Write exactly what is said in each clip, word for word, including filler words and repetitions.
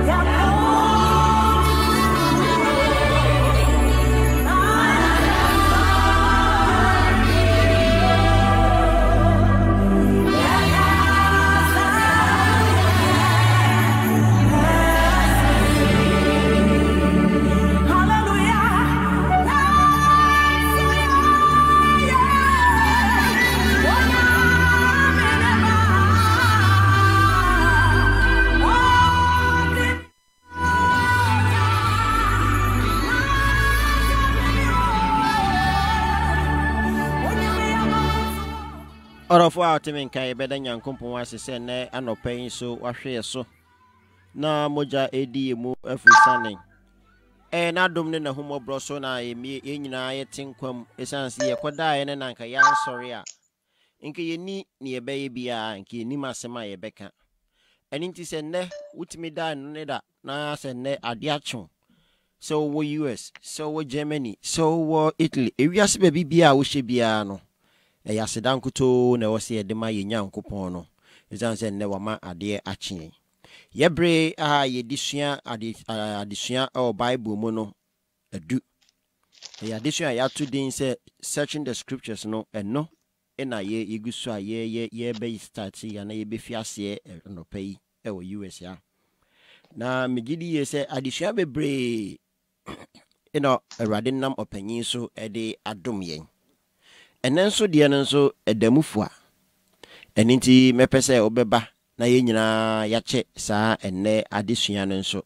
Orofo out in Kai Bedan Yankumpo was send and no paying so washe so. Na moja edi mu every Sunday. Eh na dum ne na humo broso na ye mi ye nyina ye tinkwam esansi ye koda ye ne nanka ya sorry a. Nke ye ni ne ye beye bia nke ni masema ye beka. Eni nti se ne wutimi da no ne da na se ne ade acho. So wo U S, so wo Germany, so wo Italy. Ewiase ba bibia wo hye bia no. E ya sedan kuto na wo se ye de ma ye nyankopon no. Esanse ne wama ade achi. Yebre a ye disua ade adesua o Bible mu no adu. Ya disua ya to din say searching the scriptures no eno ena ye yegusu a ye ye ye be start ya na ye be fiase no pay e wo U S ya. Na megidi ye say adesua bebre eno awrade nam opanyin so e de adom yen. Enen so de enen so edamufo a. Eninti mepese obeba na ye nyina ya che saa enne adesua no nso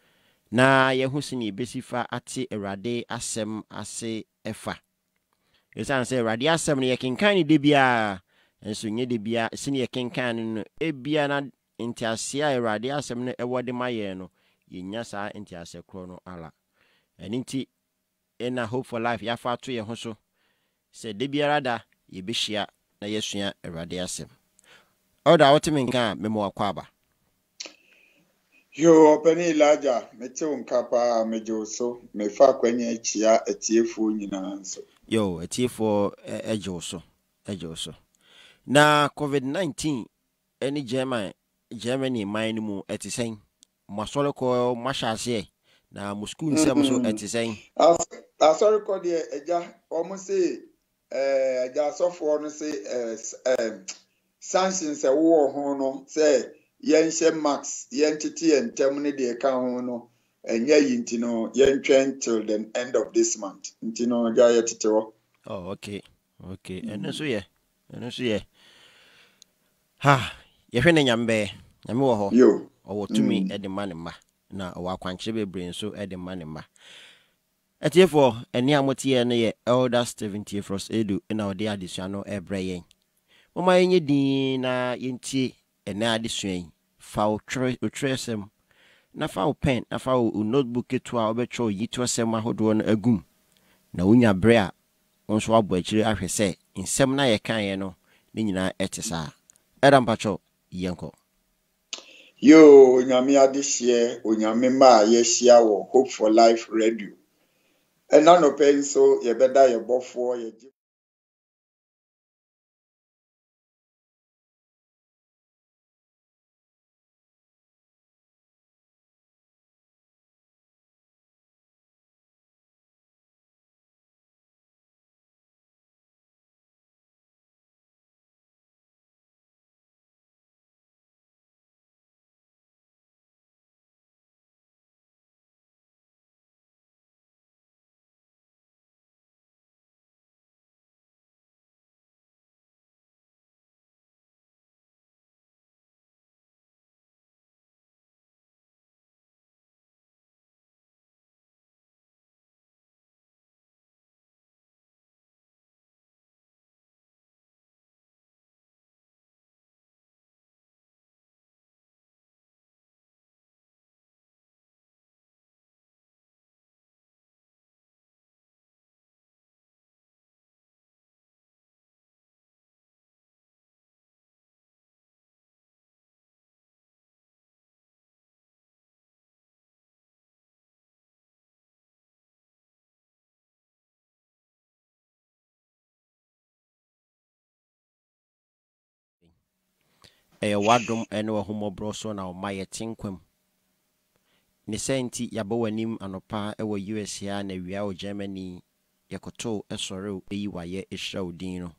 na ye hu sini besifa ate awrade asem ase efa esan se awrade asem no ye kenkan ni de bia enso nye de bia sini ye kenkan no ebia na ntiase a awrade asem no ewode maye no ye nya saa ntiase kro no ala eninti ena hope for life ya fa to ye ho so se de bia da ye behia na yesua awrade asem. Oda otiminka memo akwaba. Yo Penny Elijah, mete unkapa mejoso, mefa kwenye chia etiefu nyina nso. Yo, etiefu ejoso, ejoso. Na COVID nineteen any German Germany mine mu etisen. Masole ko mashase na musku nsem so etisen. As sorry ko de eja omo say eh eja sofo no say eh sanctions e wo ho no say yenshe max yentiti entem ne de ka ho no enya yinti no yentwen till the end of this month nti no ja yetete wo. Oh okay okay eno so ye eno so ye ha ye hwe ne nyambe nyame wo ho yo owo tumi e de manema na owo akwanche bebre nso e de manema etiefo eni amotie ne ye Elder Stephen Theophilus Edu na ode adesua no ebre yen mama yenye din na yentie ena adesua yin fa utresem na fa pen na fa notebook to a obetro yitosem ahodo no agum na unya bre a onso abo akire ahwese nsem na ye kan ye no ne nyina etesa era mpacho yenko yo nyame adehye onyame ma ye hia wo Hope for Life Radio ena no pen so ye beda ye bofo ye e wadom ene wo homobro so na o maye tinkwam ne senti yabo wanim anopa ewo U S A na wia o Germany yakoto esore eyi waye ehra odin no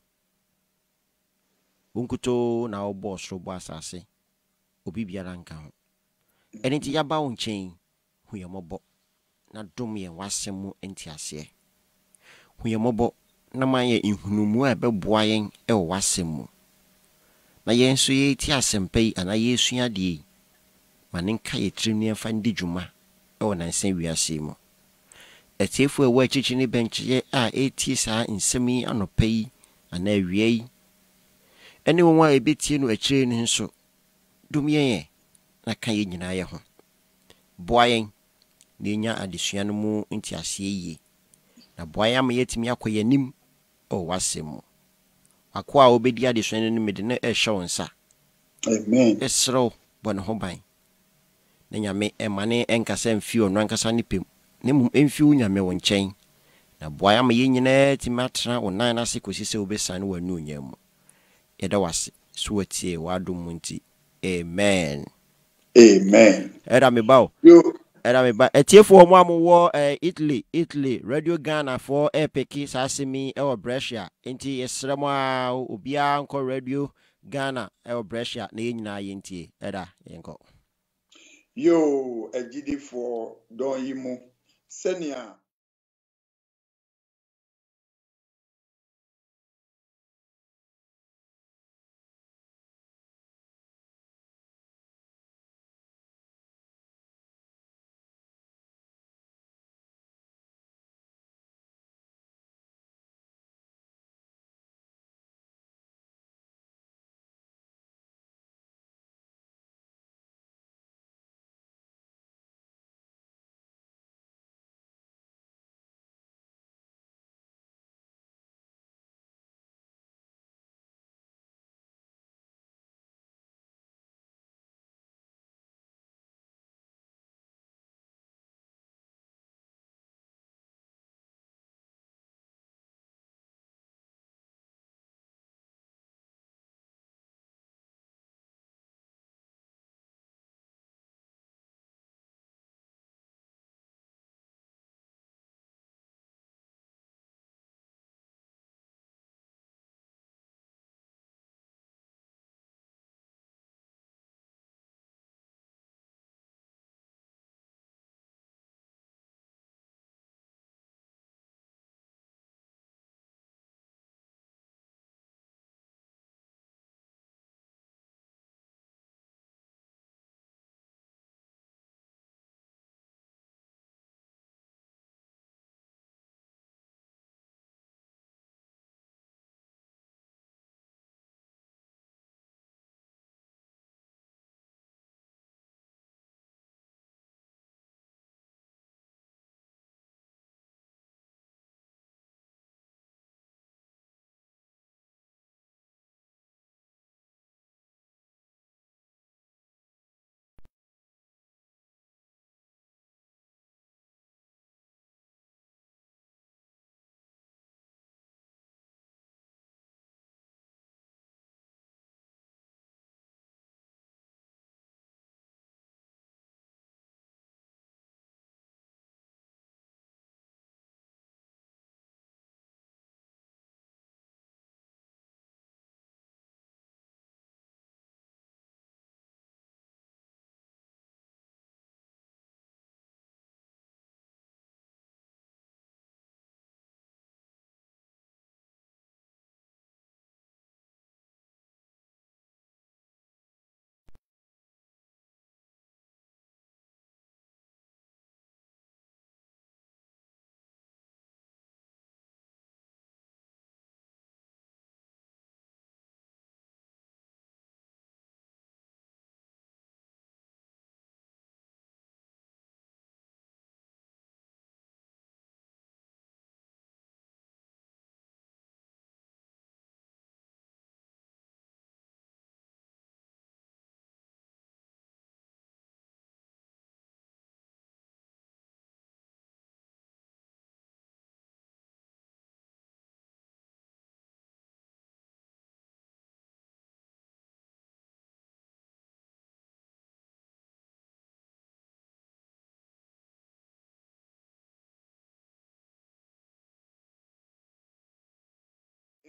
wonkuto na obo soro bo asase obi biara nka ho eni ti yaba wo nchen huyemobo na dom ye wasem mu entiase huyemobo na manye inhunumu a beboa yen e wasem mu na yen so ye ti asempai ana yesua de manenka ye trimni afa ndi dwuma e wona nsen wiase mu etiefo e wa chichi ni benchye a eti saa nsemi anopai ana awiei ene won wa ebetie no akire ni nso dum yen na kan ye nyina ye ho boa yen na nya adesua no mu ntiase yie na boa yen ma yetimi akoye nim o wasem mu akwa a obedi adesua no mede na ehwe nsa amen esro bon ho ban na nyame emane enkasa mfi ono ankasa ne pem ne mum emfi unyame wo nchen na boa yen ma yenyina timatra onan na se kosise obesane wanu onyam yeda wase so watie wadom munti amen amen era me bawo yo era me ba etiefo mo amwo eh, Italy Italy Radio Ghana for epeki sasemi e wo Brescia enti yesremo a obia nko Radio Ghana e wo Brescia na yenyina yentie era yenko yo agidifo don yi mu senia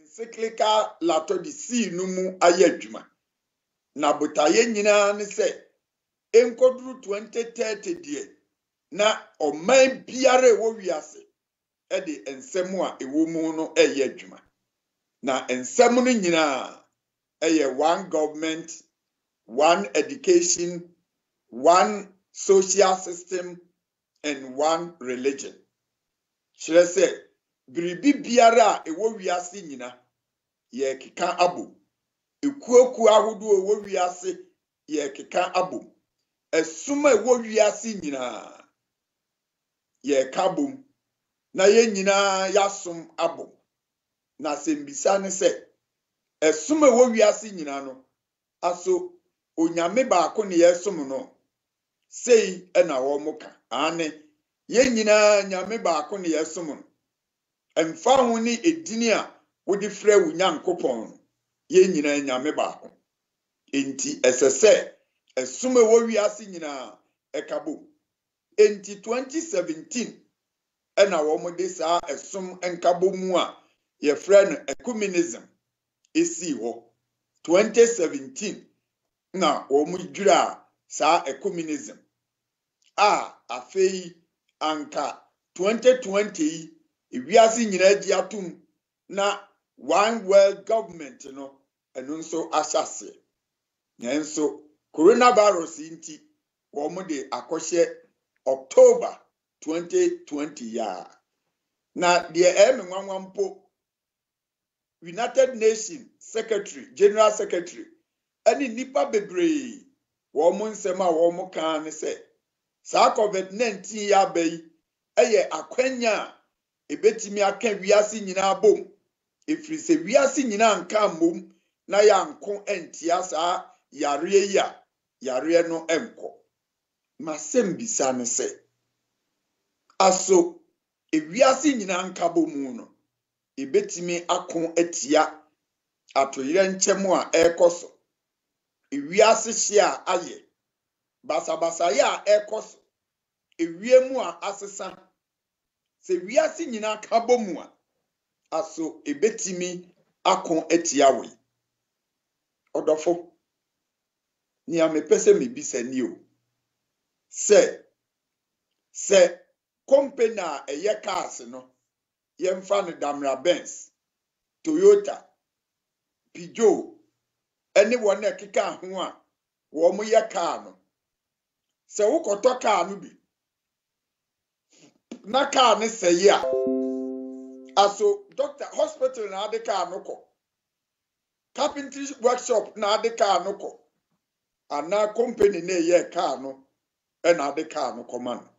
encyclical Laodicea no mu ayɛ adwuma. Na botaye nyinaa ne sɛ enkoduru twenty thirty deɛ na ɔman biara ɛwɔ wiase ɛde nsɛm a ɛwɔ mu no ɛyɛ adwuma. Na nsɛm no nyinaa ɛyɛ one government, one education, one social system, and one religion. Kyerɛ sɛ biribi biara a ɛwɔ wiase nyina yɛ keka abom. Ekuokuo ahodoɔ ɛwɔ wiase yɛ keka abom. Ɛsom a ɛwɔ wiase nyinaa yɛ ka bom. Na yɛn nyinaa yɛasom abom. Na sɛmbisa ne sɛ ɛsom a ɛwɔ wiase nyinaa no aso onyame baako ne yɛsom no sei ɛna wɔn ka. Ane yɛn nyinaa nyame baako ne yɛsom no. Ɛmfa ho ne edini a wode frɛ wo Nyankopɔn no. Yɛn nyinaa nyame baako. Enti ɛsɛ sɛ ɛsom a ɛwɔ wiase nyinaa ɛka bom. Enti twenty seventeen ɛna wɔn de saa ɛsom nka bom mu a yɛfrɛ no ecumenism esi hɔ. twenty seventeen na wɔn dwira saa ecumenism a afei anka twenty twenty wiase nyinaa gye atum na one world government no ɛno nso ahyase. Nanso coronavirus nti wɔn de akɔhyɛ October twenty twenty ya. Na deɛ ɛyɛ nwanwa mpo United Nations Secretary, General Secretary, ɛne nipa bebree wɔn nsɛm a wɔn kan ne sɛ saa COVID nineteen ya bɛyi ɛyɛ akwanya a ebetimi aka wiase nyinaa bom. Efiri sɛ wiase nyinaa nka mmom na yanko entia saa yare yi a yare no enko. Masɛm bisa ne sɛ aso ewiase nyinaa nka bom no ebetimi ako atia atoyere nkyɛm a ɛkɔ so. Ewiase hye a ayɛ basabasa ya ɛkɔ so. Ewie mu a asesa. Sɛ wiase nyinaa ka bom a aso ebetimi ako atia we. Ɔdɔfo ni amepese me bisa ni o. Sɛ sɛ company a ɛyɛ cars no yɛmfa no Daimler Benz, Toyota, Peugeot ɛne wɔn a ɛkeka ho a wɔn yɛ car no. Sɛ wokɔtɔ car no bi na car ne sɛye a aso doctor hospital na ade car no kɔ. Carpentry workshop na ade car no kɔ. Ana company na ɛyɛ car no ɛna ade car no kɔ man.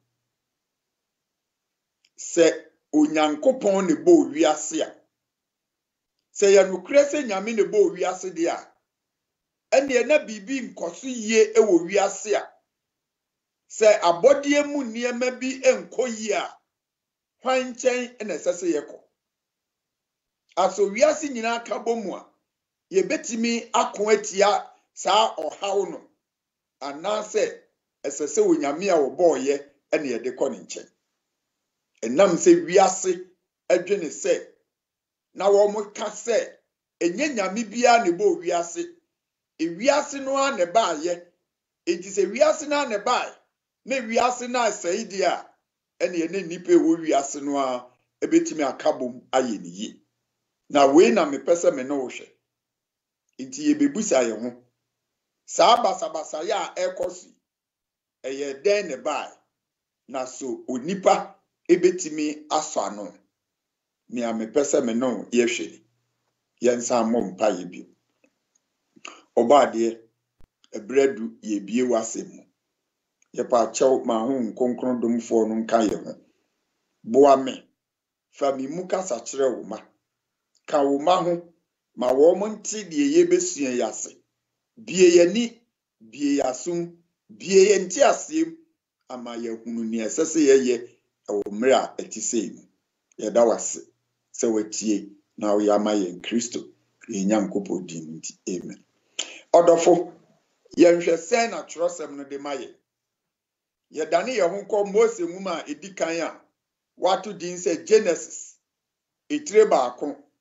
Sɛ Onyankopɔn ne bo wiase a sɛ yɛ nokure sɛ nyame ne bo wiase de a ɛne na bibi nkɔso yie ɛwɔ wiase a sɛ abɔdeɛ mu nneɛma bi ɛnkɔ yie a hwan nkyɛn ɛna ɛsɛ sɛ yɛkɔ. Aso wiase nyinaa ka bom a yɛbɛtimi ako atia saa ɔhaw no anaasɛ ɛsɛ sɛ onyame a wɔbɔɔyɛ ɛne yɛde kɔ ne nkyɛn. Enam sɛ wiase adwene sɛ na wɔn ka sɛ enye nyame bia ne bo wiase. Ewiase no a ne baayɛ. Enti sɛ wiase na ne baayɛ na wiase na asɛe di a ɛne ne nipa ɛwɔ wiase no a ebetimi akabom ayɛ ne yie. Na wei na mepɛ sɛ me no hwɛ. Enti yebebusa yɛ ho. Saa basabasa ya ɛkɔ so ɛyɛ den ne baayɛ. Na so onipa ebetimi aso ano. Ni amepese me no yehwe. Yensa mo mpa ye bi. Obaade ebredu ye bie wasemu. Ye pa chew ma ho nkonkron domfo no nka ye ho. Boa me. Fa mi mu kasa kire wo ma. Ka wo ma ho ma wo mo nti de ye besua yase. Bie ye ni, bie yasum, bie ye nti asem ama ye hunu ni esese ye ye omre a etise mu. Ye da wase. Se wetie na wo yama ye Kristo ye Nyankopɔn din nti. Amen. Odofo ye nhwe sen na twerosem no de maye. Ye dane ye ho kɔ Mose nwuma a edi kan a wato din se Genesis etire baako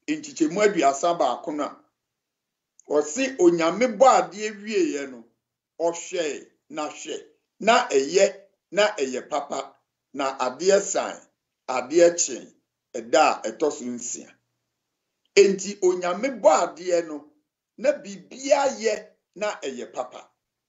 nchichemu aduasa baako na ɔse onyame bɔ adeɛ wie ye no ɔhwɛ na hwɛ na ɛyɛ na ɛyɛ papa na adeɛ san adeɛ kyen ɛda a ɛtɔ so nsia enti onyame bɔ adeɛ no na bibia yɛ na ɛyɛ papa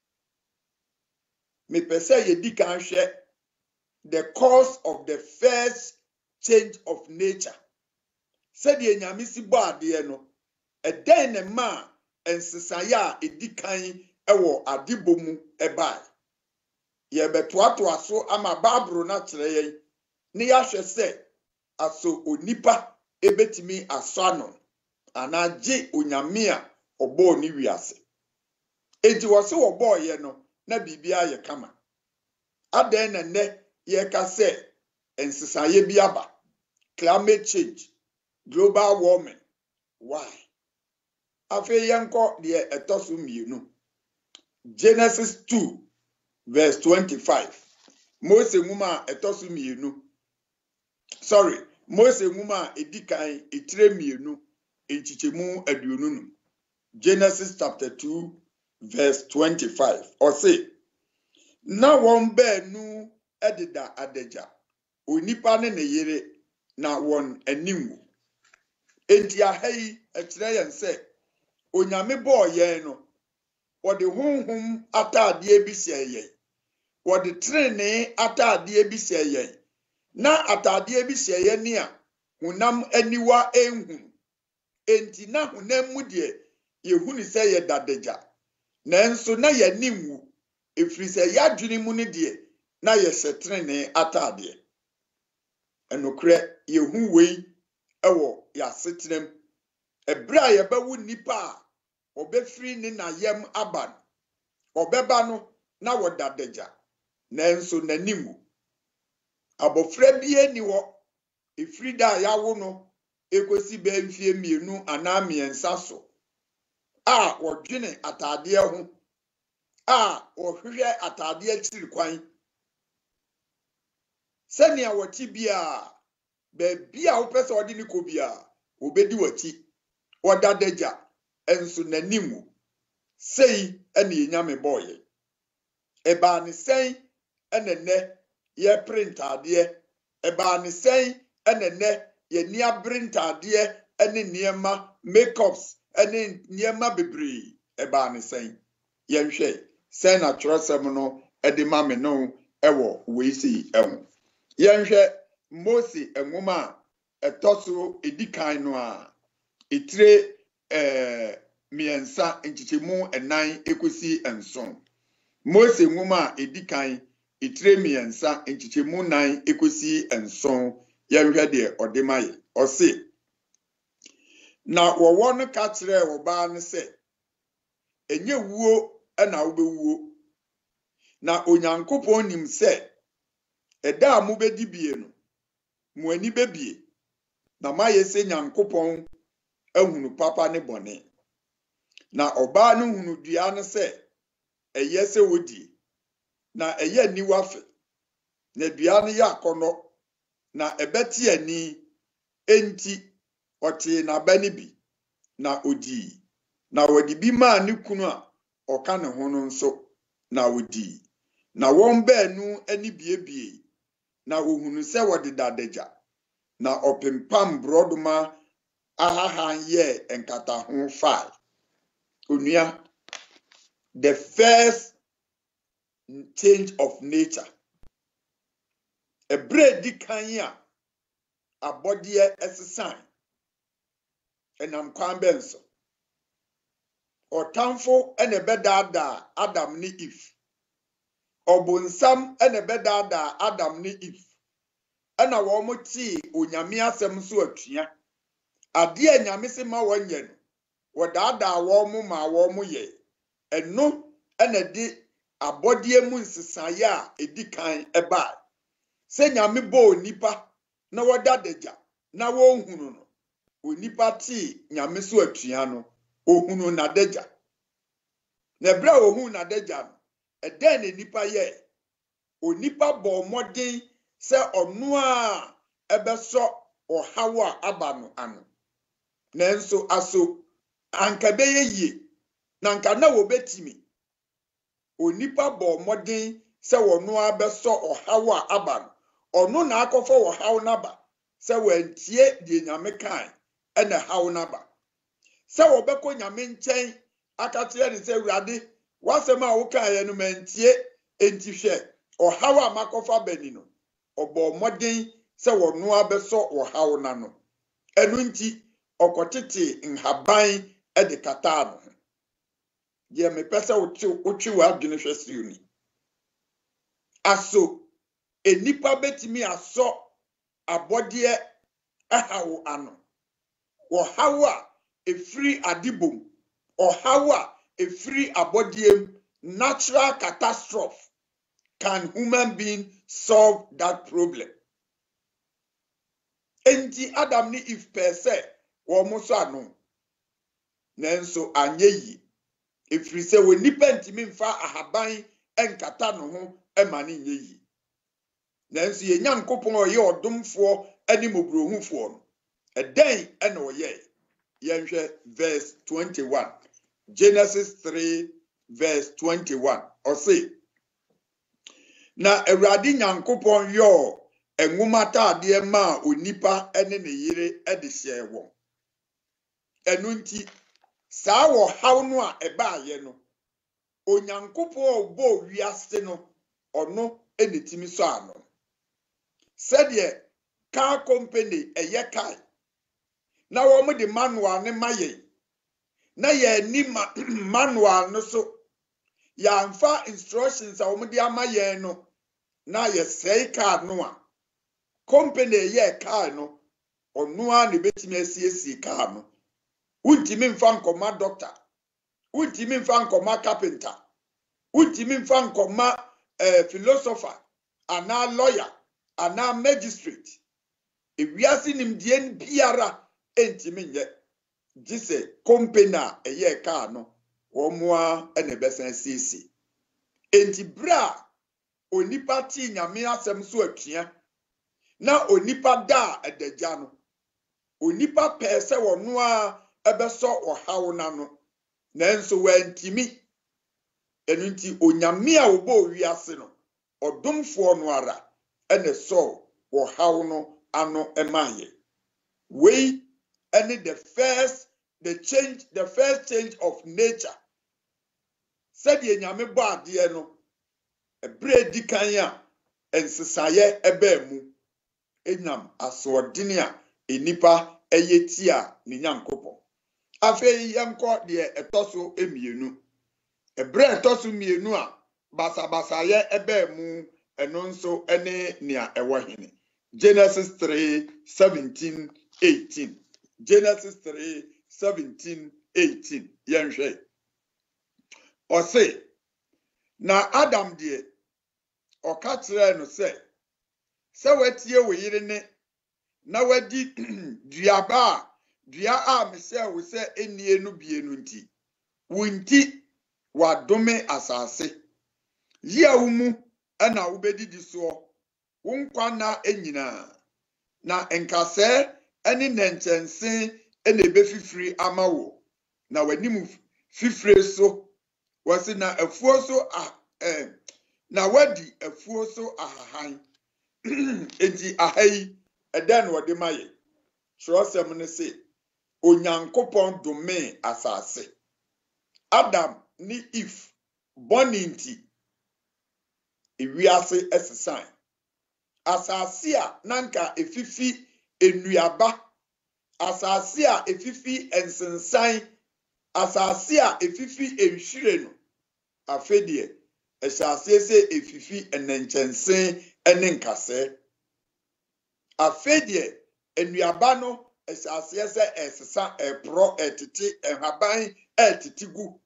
me pese ye di kan hwɛ the cause of the first change of nature said ye nyame si bɔ adeɛ no ɛdɛn ne ma ensesaye a edi kan ɛwɔ adebɔ mu ɛbae ye betoatoa so ama babro na kyerɛ yɛn ne yahwɛ sɛ aso onipa ebetimi asano ana gye onyame a ɔbɔ ni wiase enti wɔ se wɔbɔ ye no na bibia yɛ kama adan na ne ye ka sɛ ensesaye bi aba climate change global warming why afi yanko de etoso mienu Genesis two verse twenty-five Mose nwuma etoso mienu sorry Mose nwuma edikan etire mienu enchichemu aduonu no Genesis chapter two verse twenty-five or say na won baanu edida adagya onipa ne ne yere na won animu enti ahai ekire yen se onyame bo yen no wode honhom atade bi hye yen wode trene atade bi hye yen na atade bi hye yen ne a hunam aniwa enhu enti na hunam mu de yehuni se ye dadagya nanso na ye nimwu efiri se yadwene mu ne de na ye setrene atade enokre yehu wei ewo yasetrem ebra ye bawu nipa a obefiri ne na yam aban obeba no na wodadagya nanso nanimu abofra bie ni wo efiri da yawo no ekosi ba mfie mienu ana miensa so a wodwene atade ho a ohwehwe atade akiri kwan senia woti bia be bia wo pese odi ni ko bia obedi wati wodadagya enso nanimu sei ene yenyame boye eba ne sei enene ye print ade eba ne sei enene ye nia print ade ene niema makeups ene niema bebre eba ne sei ye hwe sei na trosem no ede ma me no ewo we sei ehu ye hwe Mose enwoma etoso edikan no a etire eh miensa enchichemu enan ekosi enson Mose nwoma edikan etire miensa enchichemu nan ekosi enson yehwe de odemaye ose na wowo no ka kire oba ne se enye wuo na wobewuo na onyankopon nim se eda mu bedi bie no mu ani bebie na maye se nyankopon ahunu papa ne bone na oba no hunu dua ne se eye se wodi na eye niwafe na dua ne ya akono na ebeti ani enti oti na bani bi na odi na wodi bi ma ne kunu a oka ne ho no nso na odi na won baanu ani biebie na ohunu se wodi dadagya na opempam brodoma ahahan ye enkata ho file onua the first change of nature a bread kanya abodie esesan enam kwan benso otamfo ene bedada Adam ni Eve obunsam ene bedada Adam ni Eve ena wo mo ti onyame asem so atua ade anyame se ma wonye no wodada wo mo ma wo mo ye eno ena di abodie mu nsesaye a edikan eba se nyame bo onipa na wodadagya na wo hunu no onipa ti nyame so atua no ohunu na dagya na bra ohunu na dagya no eden ne nipa ye onipa bo modin se onu a ebeso ohawo a aba no ano nanso aso anka beye yie na nka na wo betimi onipa bo modern se wono abeso ohawo a aba no ono na akofo wo hawo naba se wantie die nyame kan ena hawo naba se wo beko nyame nchen akatere ne se urade wasema wo kan ye no mantie entihwe ohawo a makofa bani no obo modern se wono abeso ohawo na no enu nti okotete nhaban ede kata no ye me pese uchi uchi wa adwene hwese uni aso enipa betimi aso abode ahawo ano wo hawa efiri adibom o hawa efiri abodiem natural catastrophe. Can human being solve that problem? Enti Adam ni if per se wo muso ano nanso anyeyi efiri se we nipa ntimi mfa ahaban enkata no ho ema ne nyeyi nanso ye nyankopon oye odomfo ani mobrohufo no eden ena oye yenhwe verse twenty-one Genesis three verse twenty-one or say na Awurade nyankopon yo enwumata ade ma onipa ene ne yire ede hye wo enu nti saa wo haw no a eba ye no onyankopon obo wiase no ono enetimi so ano said ye car company eye kai na wo mo de manual ne maye na ye ni manual no so ya mfa instructions a wo mo de amaye no na ye sei car no a company ye car no ono a ne betimi asiesie car no untimi mfa nkoma doctor untimi mfa nkoma carpenter untimi mfa nkoma eh, philosopher ana lawyer ana magistrate ewiase nimdie biara entimi nye gise company eye car no omoa ene besan sisi enti bra onipa ti nyame asem so atua na onipa da edagya no onipa pese wono a ebeso ohawo na no nanso wantimi enu nti onyame a obo wiase no odomfo no ara ene so wo hawo no ano emaye we any the first the change the first change of nature said ye nyame bo ade no ebre dikan a ensesaye eba mu enyam asodene a enipa eyeti a ne nyankopon afei yenko de etoso emienu ebre etoso mienu a basa basa ye eba mu eno nso ene nia ewo hene Genesis three seventeen eighteen Genesis three seventeen eighteen yenhwe o say na Adam de o ka kire no say se watie wo yire ne na wadi duaba dua a me se wo se enie no bienu nti wunti wadome asase yia wumu ana wobedidi so wonkwa na enyina na enkase eni nenchense ene befifiri amawo na wanimu fifire so wasi na afuo so ah eh na wadi afuo so ahahan enti ahai eden wode maye trosem ne se onyankopon dome asase Adam ni if boninti ewiase esesan asase a nanka efifi enuaba asase a efifi ensensan asase a efifi enhire no afedie asase se efifi enenchensen ene nkase afedie enuaba no asase se esesa epro etete enhaban etetigu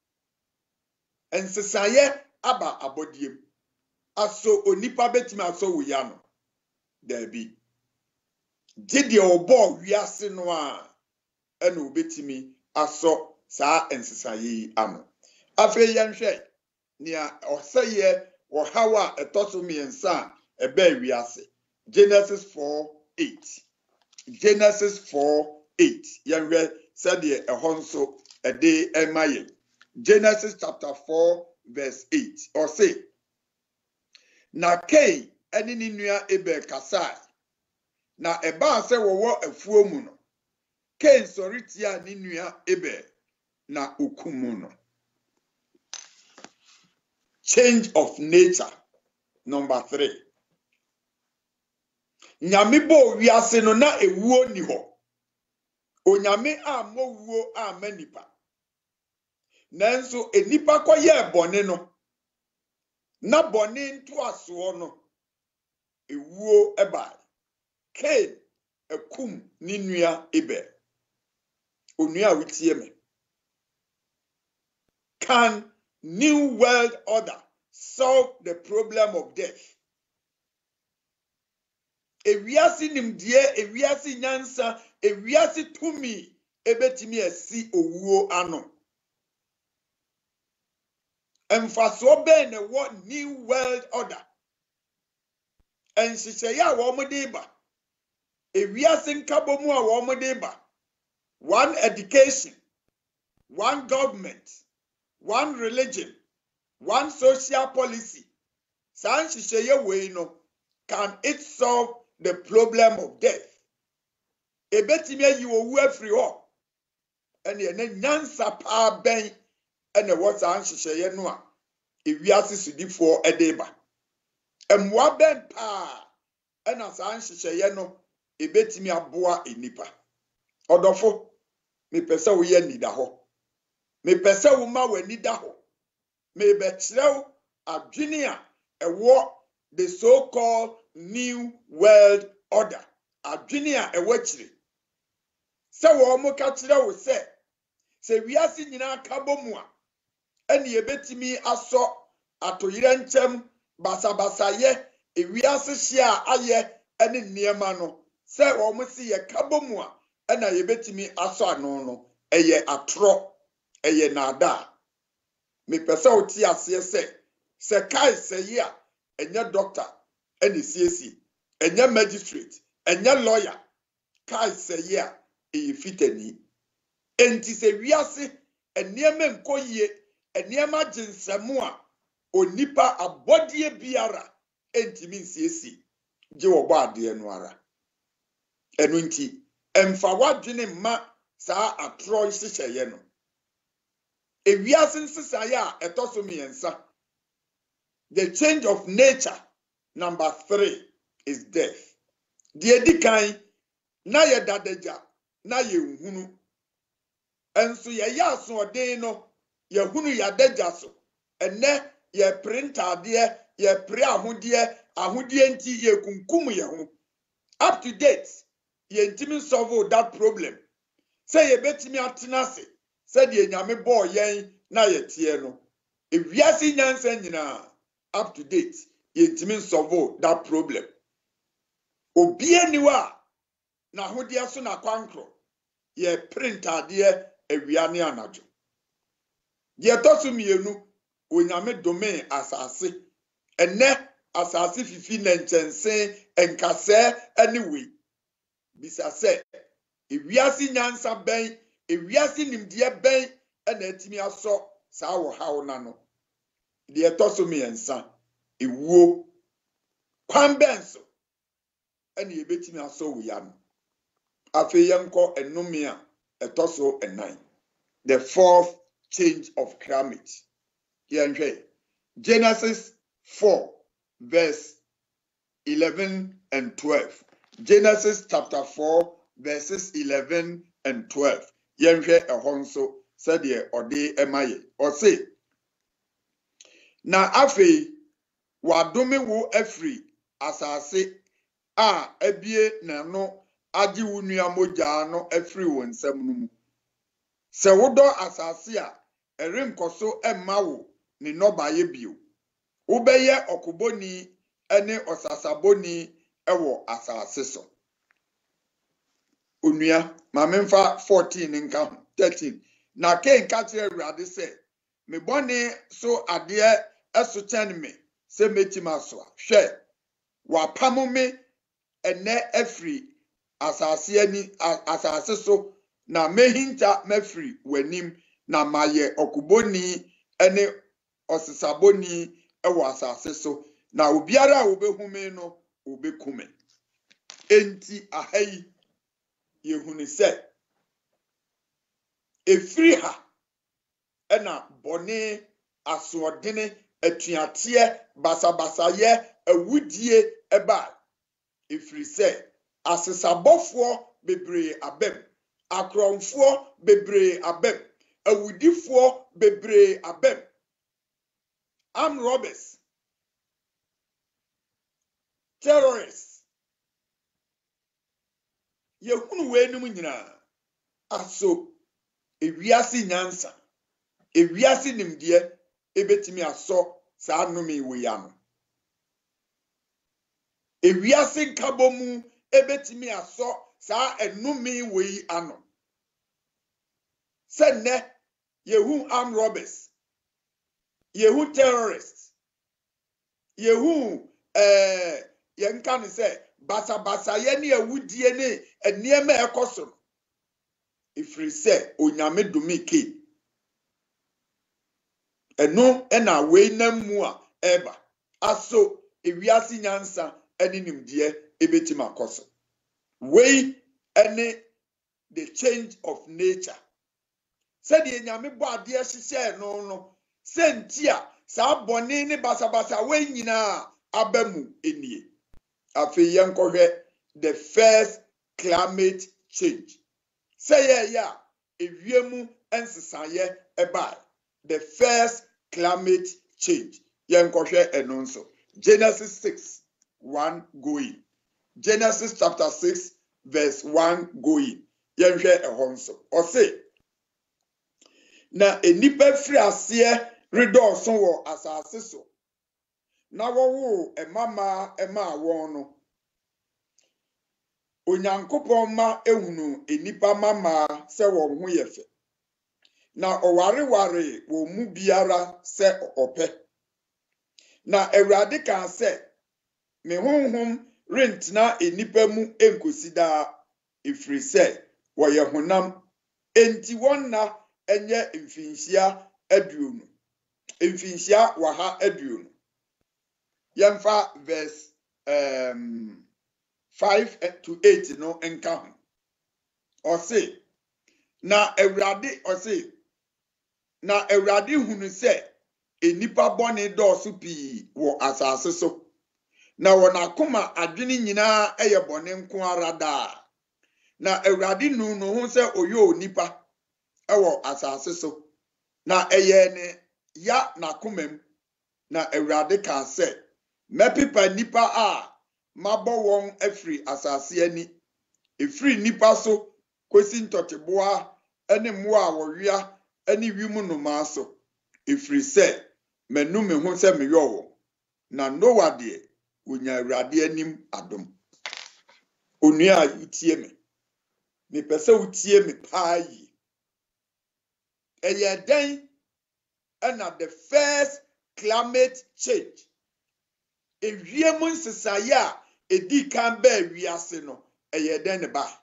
ensesaye aba abodiem aso onipa betimi aso wuya no dabi gide obo wiase no a ena obetimi aso saa ensesaye ano afi yenhwe nia osaye wo hawa etoso miensa ebe wiase Genesis four eight Genesis four eight. Yɛnhwɛ sɛdeɛ ɛhɔ nso ɛde ɛma yɛn. Genesis chapter four verse eight. Or say, na Cain ɛne ne nua Abel kasae. Na ɛbaa sɛ wɔwɔ afuo mu no, Cain sɔre tia ne nua Abel na okum no. Change of nature. Number three. Nyame bo wiase no na ewuo ni hɔ. Onyame ammo wuo amma nipa. Nanso enipa kɔyɛ bɔne no. Na bɔne ntoasoɔ no ewuo ɛbae. Cain ekum ne nua Abel. Onua wotie me. Can new world order solve the problem of death? Ewiase nimdie, ewiase nyansa, ewiase tumi ebetimi esi owuo ano. Emfaso be ne what new world order. Enhyehyɛ a wɔn de ba. Ewiase nkabo mu a wɔn de ba. One education, one government, one religion, one social policy. Saa nhyehyɛ wei no, can it solve the problem of death? Ebetimi ayi owu afiri hɔ. Ɛne ɛne nyansa paa bɛn ɛne wɔ saa nhyehyɛ no a ewiase sodifoɔ ɛde ba. Ɛmmoa bɛn paa ɛna saa nhyehyɛ no ebetimi aboa enipa. Ɔdɔfo, mepɛ sɛ woyɛ nida hɔ. Mepɛ sɛ wo ma w'ani da hɔ. Mebɛkyerɛw adwene a ɛwɔ the so-called new world order. Adwene a ɛwɔ akyire. Sɛ wɔn mo ka kyerɛ wo sɛ, sɛ wiase nyinaa ka bɔ mu a, ɛne ebetimi asɔ atoyerɛ nkyɛm basabasayɛ ewiase hye a ayɛ ɛne nneɛma no. Sɛ wɔn mo si yɛ ka bɔ mu a, ɛna yebetimi asɔ ano no, ɛyɛ atorɔ, ɛyɛ nada. Mepɛ sɛ wote aseɛ sɛ, sɛ kae sɛ yi a, ɛnyɛ doctor, ɛne siesie, ɛnyɛ magistrate, ɛnyɛ lawyer, kae sɛ yi a, ɛyɛ fitani. Enti sɛ wiase, ɛnneɛma nkɔ yie, ɛnneɛma gye nsɛmo a, onipa abɔdeɛ biara, ɛntimi nsiesie, gye wɔbɔ adeɛ no ara. Ɛno nti, ɛmfa wadwene mma saa atorɔ nhyehyɛeɛ no. Ewiase nsesaeɛ a ɛtɔ so mmiɛnsa. The change of nature. Number three is death. Deɛ di kan na yɛ dadagya na yɛ nhunu. Ɛnso yɛyɛ asoɔden no yɛhunu yɛadagya so. Ɛnɛ yɛ printadeɛ, yɛ pre ahodeɛ, ahodeɛ nti yɛ kunkum yɛ ho. Up to date, yɛntimi solve that problem. Sɛ yɛbɛtimi atena ase, sɛ deɛ nyame bɔɔ yɛn na yɛteɛ no. Ewiase nyansa nyinaa, up to date, yɛntimi solve that problem. Obie ni wa na ahodeɛ so na kwankro, yɛ printadeɛ awia ne anadwo. Deɛ ɛtɔ so mmienu, onyame dome asase. Ɛnɛ asase fifi na nkyɛnse, nkasɛɛ ɛne wei. Bisa sɛ, ewiase nyansa bɛn, ewiase nimdeɛ bɛn, ɛna etimi asɔ saa wɔ haw na no. Deɛ ɛtɔ so mmiɛnsa, ewuo. Kwan bɛn so, ɛna yɛbɛtimi asɔ wo ya no. Afei yɛnkɔ enome a ɛtɔ so ɛnan. The fourth change of climate. Yɛnhwɛ. Genesis four verse eleven and twelve. Genesis chapter four verses eleven and twelve. Yɛnhwɛ ɛhɔ nso sɛdeɛ ɔde ɛma yɛ. Ɔse, na afei wadome wo afiri asase a ebie n'ano agye wo nua mogya no afiri wo nsam no mu. Sɛ wodɔ asase a ɛrenkɔ so ɛmma wo ne nnɔbaeɛ bio. Wobɛyɛ ɔkobɔni ɛne ɔsasabɔni ɛwɔ asase so. Onua, ma memfa fourteen nka ho, thirteen. Na Cain ka kyerɛ Awurade sɛ, me bɔne so adeɛ ɛso kyɛn me sɛ metim aso a. Hwɛ, wapamo me ɛnɛ afiri asase ani asase so na mehinta mafiri wanim na maye okuboni ene osisaboni ewo asase so na obiara obehume no obekume enti ahayi yehuni se efiri ha ena bone asoodene atuatie basabasaye awudie eba efiri se asesabofo bebre abem akronfo bebre abem awudifo bebre abem armed robbers terrorists yehunu wenum nyina aso ewiase nyansa ewiase nimdie ebetimi aso saa nome weya no ewiase nkabomu ebetimi aso saa enome weyi ano senne yehu armed robbers yehu terrorists yehu eh yenka ne se basa basa ye ne awudie ne eniema ekoso ifiri se onyame domike eno ena we namu a eba aso ewiase nyansa eni nimdie ebetima akoso we ene the change of nature said the nyame bo ade hyehyɛ no no sentia saa bone ne basa basa we nyina abamu enie afi yenkohwe the first climate change say yeah yeah ewiemu ensesaye eba the first climate change yenkohwe eno nso Genesis six one going Genesis chapter six verse one going yenhwe ehɔ nso o say na enipa firi ase redɔso wɔ asase so na wɔwo emama ema awon no onyankopɔn ma ehunu enipa mama sɛ wɔn ho yɛ fɛ na ɔwareware wɔ mu biara sɛ ɔpɛ na Awurade kan sɛ me honhom rentena enipa mu enkosi daa efiri sɛ wɔyɛ honam enti wɔnna enye mfinhyia aduonu mfinhyia waha aduonu yemfa verse um five to eight no enka ho o say na Awurade o say na Awurade hunu se enipa bone dɔɔso pii wɔ asase so na wɔn akoma adwene nyinaa ɛyɛ bone nko ara daa na Awurade nu no ho sɛ oyɛ onipa ewo asase so na eye ne ya na komam na Awurade ka se mepipa nipa a mabɔ won afiri asase ani efiri nipa so kosi ntoteboa ene mmoa wɔwia ene wimu no ma so efiri se menu me ho se me yo na Noa de onya Awurade anim adom onua utie me me pese utie me paayi eye den and the first climate change ewiemu nsesaye a edi kan ba wiase no eye den ne ba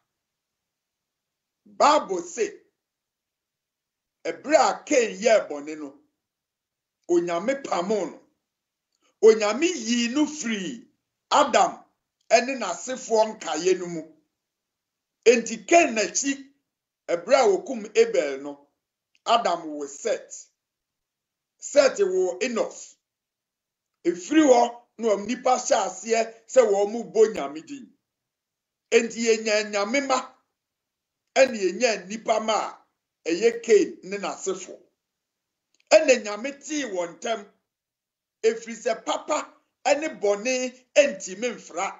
Bible say ebra Cain ye bone no onyame pamo no onyame yi no free Adam ene nasefo nkaye no mu enti Cain na chi ebra wokum Abel no Adam will set. Set will Enos. Efiri ho no nipa sha ase se wo mu bo nyame din. Enti enya nyame ma ene enya nipa ma eye Cain ne nasefo. Ene nyame ti wontem efiri se papa ene bone enti memfra.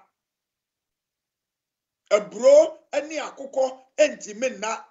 Ebro ene akokɔ enti menna.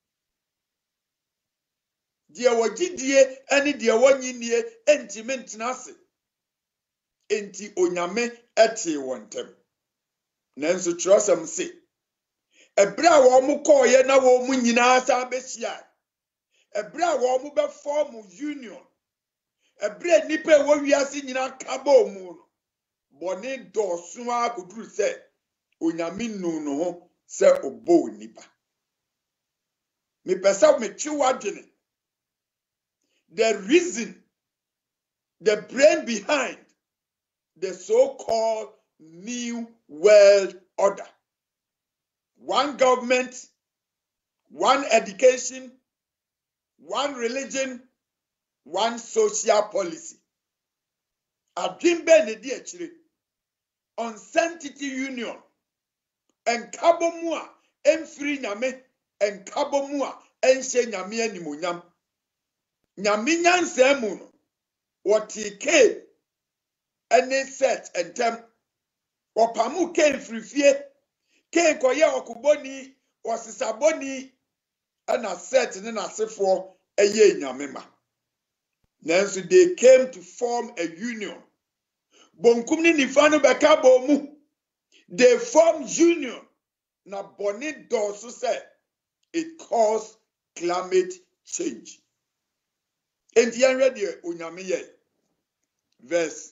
Die wogidie ene die wonyinie enti mentena ase enti onyame ete wontem nanso trosam se ebra wo mu koye na wo mu nyina sa behia ebra wo mu be form union ebra nipa wo wiase nyina kaba mu no bone doso akoduru se onyame nu no ho se obo nipa. Me pesa me chiwadwene. The reason, the brain behind the so-called New World Order. One government, one education, one religion, one social policy. Adwimbe ne di achire. Unsanctity union. Enkabomua emfiri nyame enkabomua enhye nyame animonyam. Nyame nyansemu no wotike ene set entem. Opamu ke frifie ke koye okuboni osisaboni ana set ne nasefo eye nyamema. Nanso they came to form a union. Bonkum ni nifano beka bomu. They formed union. Na boni dosu say it caused climate change. And yen ready unyamiye verse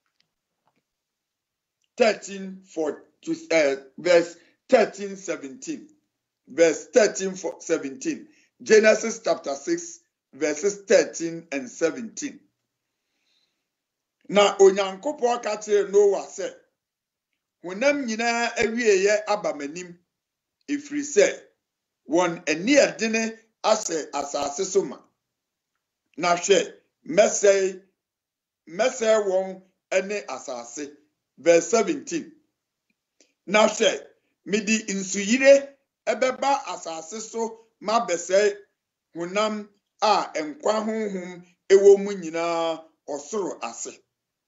thirteen for uh, verse thirteen seventeen. Verse thirteen for seventeen. Genesis chapter six, verses thirteen and seventeen. Na onyankopon ka kire Noah se, honam nyina awieye abamanim efiri se won ani adene ase asase so ma. Na hwe mesei mesei won ene asase. Verse seventeen. Na hwe midi insuyire ebeba asase so ma besei honam a enkwa honhom ewo mu nyina osoro ase.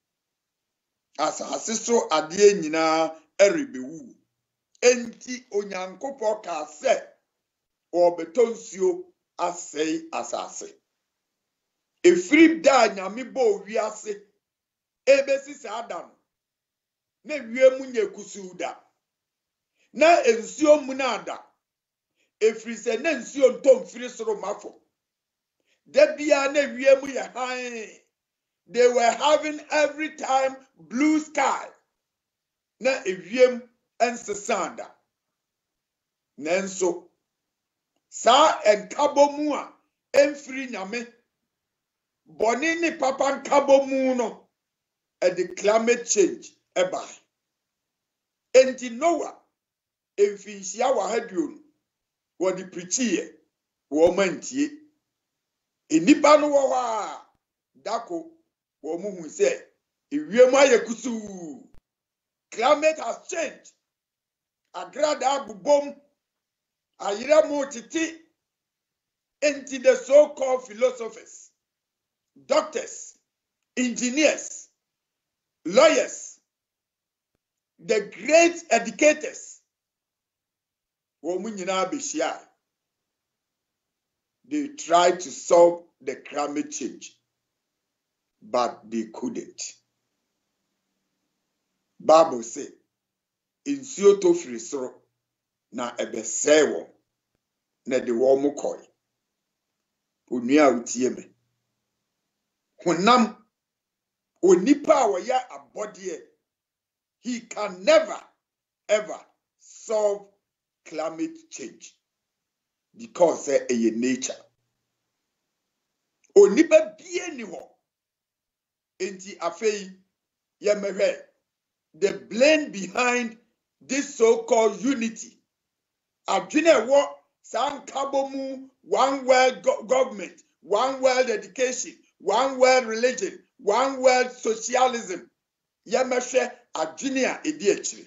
Asase so ade nyina erebewu. Enti onyankopon ka se obetonsuo asei asase. Efiri da nyame bo wiase ebesi sa adam na wie mu nyekusu da. Na ensuo mu na ada. Efiri se na ensuo ntom firi soro mafo. Da bia na wie mu ye han. They were having every time blue sky. Na ewiem ensesanda. Nenso sa enkabo mu a emfiri nyame boni ni papa nkabo mu no e the climate change eba. Enti Noah emfinhia wa haduo wo di preachie wo mantie. Enipa no wo ha dako wo mu hu se ewiem ayekusu. Climate has changed. Agrada bubom ayira mu titi into the so-called philosophers, doctors, engineers, lawyers, the great educators. They tried to solve the climate change, but they couldn't. Bible say, "Insuo to firi soro na ebesewo na de wo mu koi." Onua utie me. Honam onipa awaya abodie. He can never ever solve climate change because uh, a nature. Onipa bie ni ho. Enti afei yemehwe the blame behind this so-called unity. Adwene wo san kabomu one world go government, one world education, one world religion, one world socialism. Yemehwe adwene a edi akire.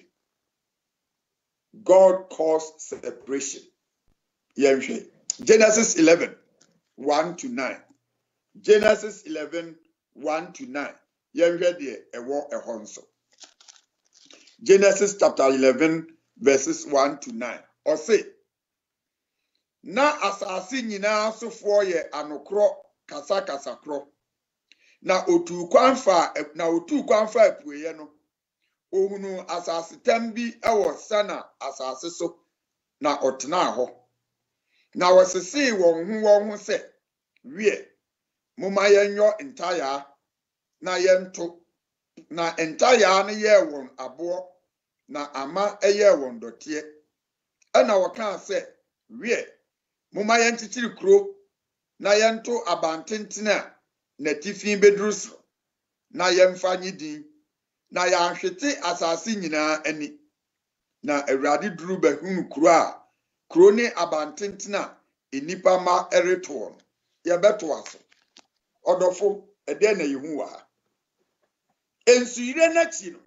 God caused separation. Yemehwe Genesis eleven, one to nine. Genesis eleven, one to nine. Yemehwe de ewo ehonso. Genesis chapter eleven, verses one to nine. Or say, na asasi nyina sofo ye anokro kasa kasa kro. Na otu kwanfa na otu kwanfa epueye no. Ohunu asasi tembi ewo sana asasi so na otena ho. Na wasisi won hu won hu se wie moma yenyo entire na yento na entire na ye won abo na ama eye won dotie ɛna wɔka sɛ wie moma yɛnkyekere kuro na yɛnto abantenten a n'atifi bɛduru so na yɛmfa nye din na yɛahwete asase nyinaa ani na Awurade duru bɛhunu kuro a kuro ne abantenten a enipa ma ɛretoɔ no yɛbɛto aso ɔdɔfo ɛdɛn na yehu wɔ ha ensuyire n'akyi no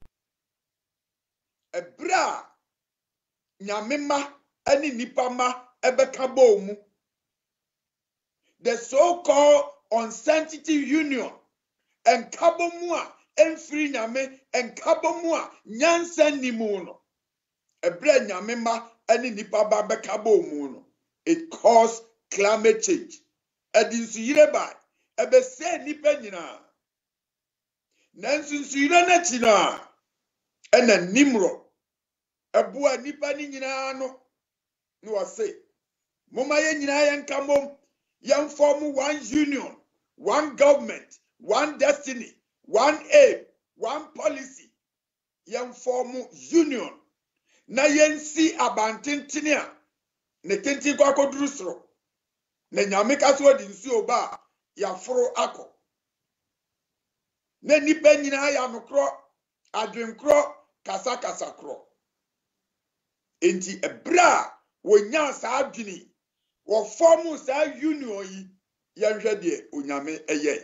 ɛbrɛ a nyame ma ɛne nipa ma ɛbɛka bɔɔ mu the so-called unsanctity union ɛnkabɔ mu a ɛmfiri nyame ɛnkabɔ mu a nyansa nni mu no ɛbrɛ nyame ma ɛne nipa ba bɛka bɔɔ mu no it caused climate change ɛde nsuyire ba ɛbɛsɛe nipa nyinaa nanso nsuyire n'akyi no a ɛna nimrɔ ɛboa nipa ne nyinaa no na wɔse moma yɛn nyinaa yɛnka mmom yɛmform one union one government one destiny one aim one policy yɛmform union na yɛnsi abantenten a ne tenten kɔ akɔduru soro na nyame ka so ɔde nsuo ba a yɛaforo akɔ na nipa nyinaa yɛ anokorɔ adwenkorɔ kasakasa korɔ enti ɛbrɛ a wɔnya saa adwene wɔfɔm saa union yi yɛnhwɛ deɛ onyame ɛyɛ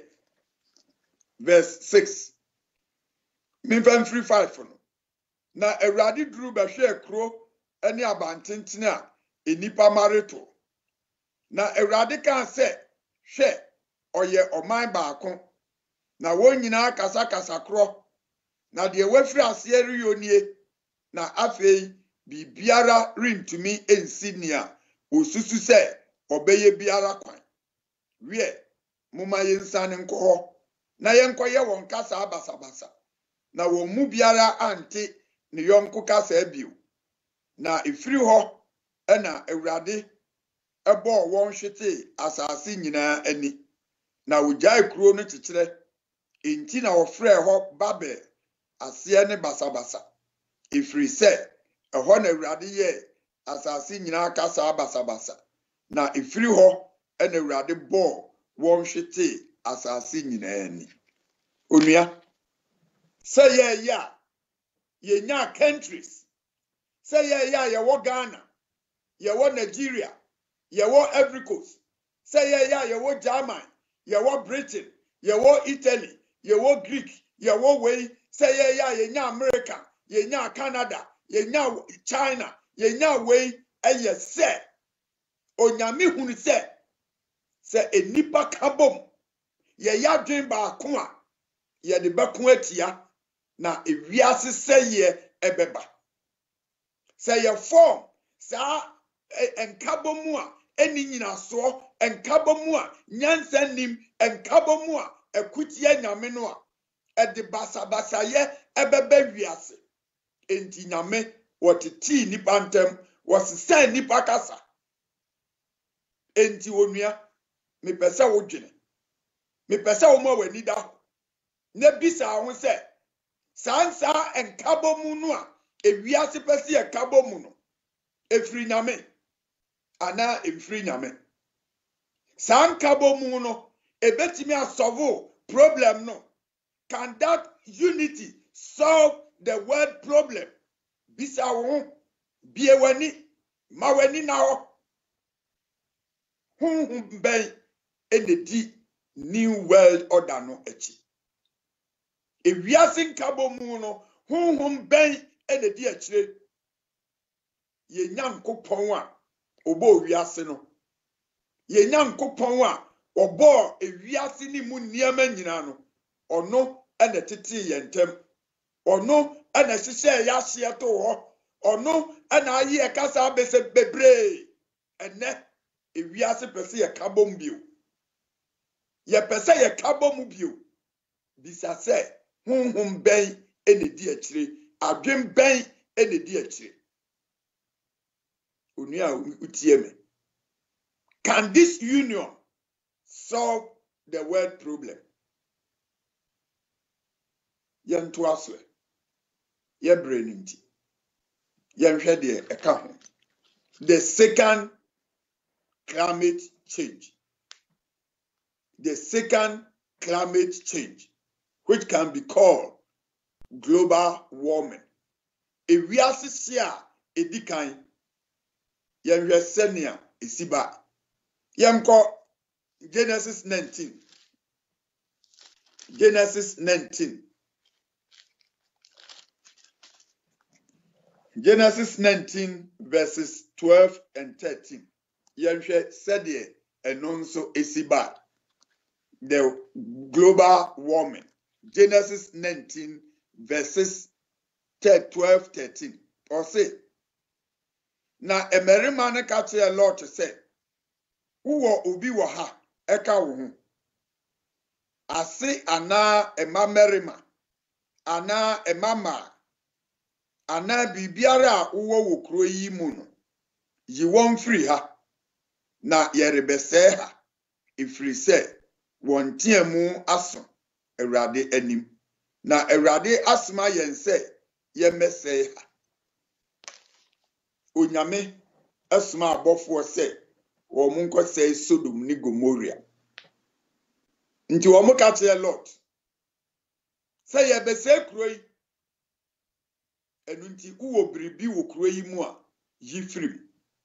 verse six memfa mfiri five no na Awurade duru bɛhwɛ kuro ne abantenten a enipa mareto na Awurade ka sɛ hwɛ ɔyɛ ɔman baako na wɔn nyinaa kasakasa korɔ na deɛ wafiri aseɛ reyɛ nie na afei biribiara rentumi ensi nea osusu sɛ ɔbɛyɛ biara kwan wie moma yɛnsane nkɔ hɔ na yɛnkɔyɛ wɔn kasa basabasa na wɔn mu biara ante ne yɔnko kasa bio na efiri hɔ ɛna Awurade ɛbɔɔ wɔn hwete asase nyinaa ani na ogyae kuro no kyekyerɛ enti na wɔfrɛ hɔ Babel aseɛ ne basabasa efiri sɛ ɛhɔ na Awurade yɛ asase nyinaa kasa basabasa na efiri hɔ ɛna Awurade bɔɔ wɔn hwete asase nyinaa ani onua sɛ yɛyɛ a yɛnya countries sɛ yɛyɛ a yɛwɔ Ghana yɛwɔ Nigeria yɛwɔ Ivory Coast sɛ yɛyɛ a yɛwɔ German yɛwɔ Britain yɛwɔ Italy yɛwɔ Greek yɛwɔ wei sɛ yɛyɛ a yɛnya America yɛnya Canada yɛnya China yɛnya wei ɛyɛ sɛ onyame hunu sɛ sɛ enipa ka bom yɛyɛ adwen baako a yɛde bɛko atia na ewiase sɛyɛ ɛbɛba sɛ yɛ form saa ɛnkabɔ mu a ɛni nyinasoɔ ɛnkabɔ mu a nyansa nim ɛnkabɔ mu a ɛkutia nyame no a ɛde basabasayɛ ɛbɛbɛ wiase enti nyame wɔtetii nipa ntɛm wɔsesɛn nipa kasa enti onua mepɛ sɛ wodwene mepɛ sɛ wo ma w'ani da hɔ na bisa ho sɛ saa nsaa ɛnkabɔ mu no a ewiase pɛ sɛ ɛkabɔ mu no efiri nyame anaa emfiri nyame saa nkabɔ mu no ebetimi asɔvo problem no can that unity solve the world problem bisa wo ho bie w'ani ma w'ani na hɔ honhom bɛn ɛna new world order no akyi ewiase nkabɔ mu no honhom bɛn ɛna di akyire yɛnya nkopɔn a ɔbɔ wiase no yɛnya nkopɔn a ɔbɔ ewiase ne mu nneɛma nyinaa no ɔno ɛna tete yɛn ntam ɔno ɛna hyehyɛ yɛ ahyeɛ to hɔ ɔno ɛna ayɛ kasa abɛsɛ bebree ɛnɛ ewiase pɛ sɛ yɛka bom bio yɛpɛ sɛ yɛka bom bio bisa sɛ honhom bɛn ɛna di akyire adwen bɛn ɛna di akyire onua utie me can this union solve the world problem yɛnto aso yɛbrɛ ne nti yɛnhwɛ deɛ ɛka ho the second climate change. The second climate change, which can be called global warming. If we are here, edikan yenhwe senia isiba. Yemko Genesis nineteen. Genesis nineteen. Genesis nineteen verses twelve and thirteen. Yenhwe sedie enonso isiba. The global warming. Genesis nineteen verses twelve thirteen. Or say, na emerima ne ka kye Lord say, wo obi wo ha eka wo ho. Ase ana ema merima, ana emama, ana bibiara wo wo kro yi mu no. Yi won free ha na yerebese ha. Ifri say won tiamu aso Awurade anim. Na Awurade asma yen say ye mese ha. Onyame asma abofo say wo mu nko say Sodom ni Gomorrah. Nti wo mu ka kye Lord. Say ye bese kro yi. Enu nti uwo biribi wo kro yi mu a yi firi.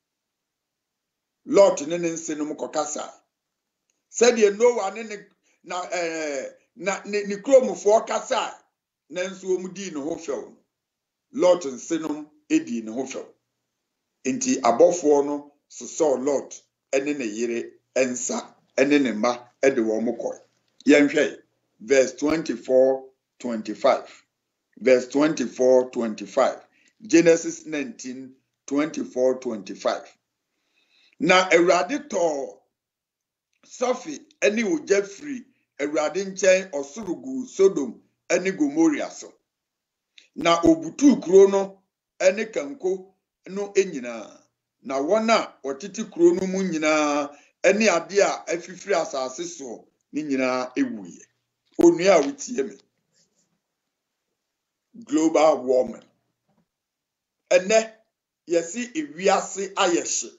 Lord ne ne nse no mu kokasa. Said ye no one ne na eh na ni kromfo kasa na nso wo mu di ne ho few. Lord nse no edi ne ho few. Enti abofo no so so Lord ene ne yire ensa ene ne ma ede wo mu koy. Yenhwe verse twenty-four twenty-five. Verse twenty-four twenty-five. Genesis nineteen twenty-four twenty-five. Na Awurade to Sophie eni ogya free Awurade nchen osurugu Sodom eni Gomorrah so. Na obutu kuro no eni kanko no enyina. Na wona otiti kuro no mu nyina eni ade a afifiri asase so ni nyina ewuye. Onua wutie me. Global warming. Ene yesi ewiase ayehye.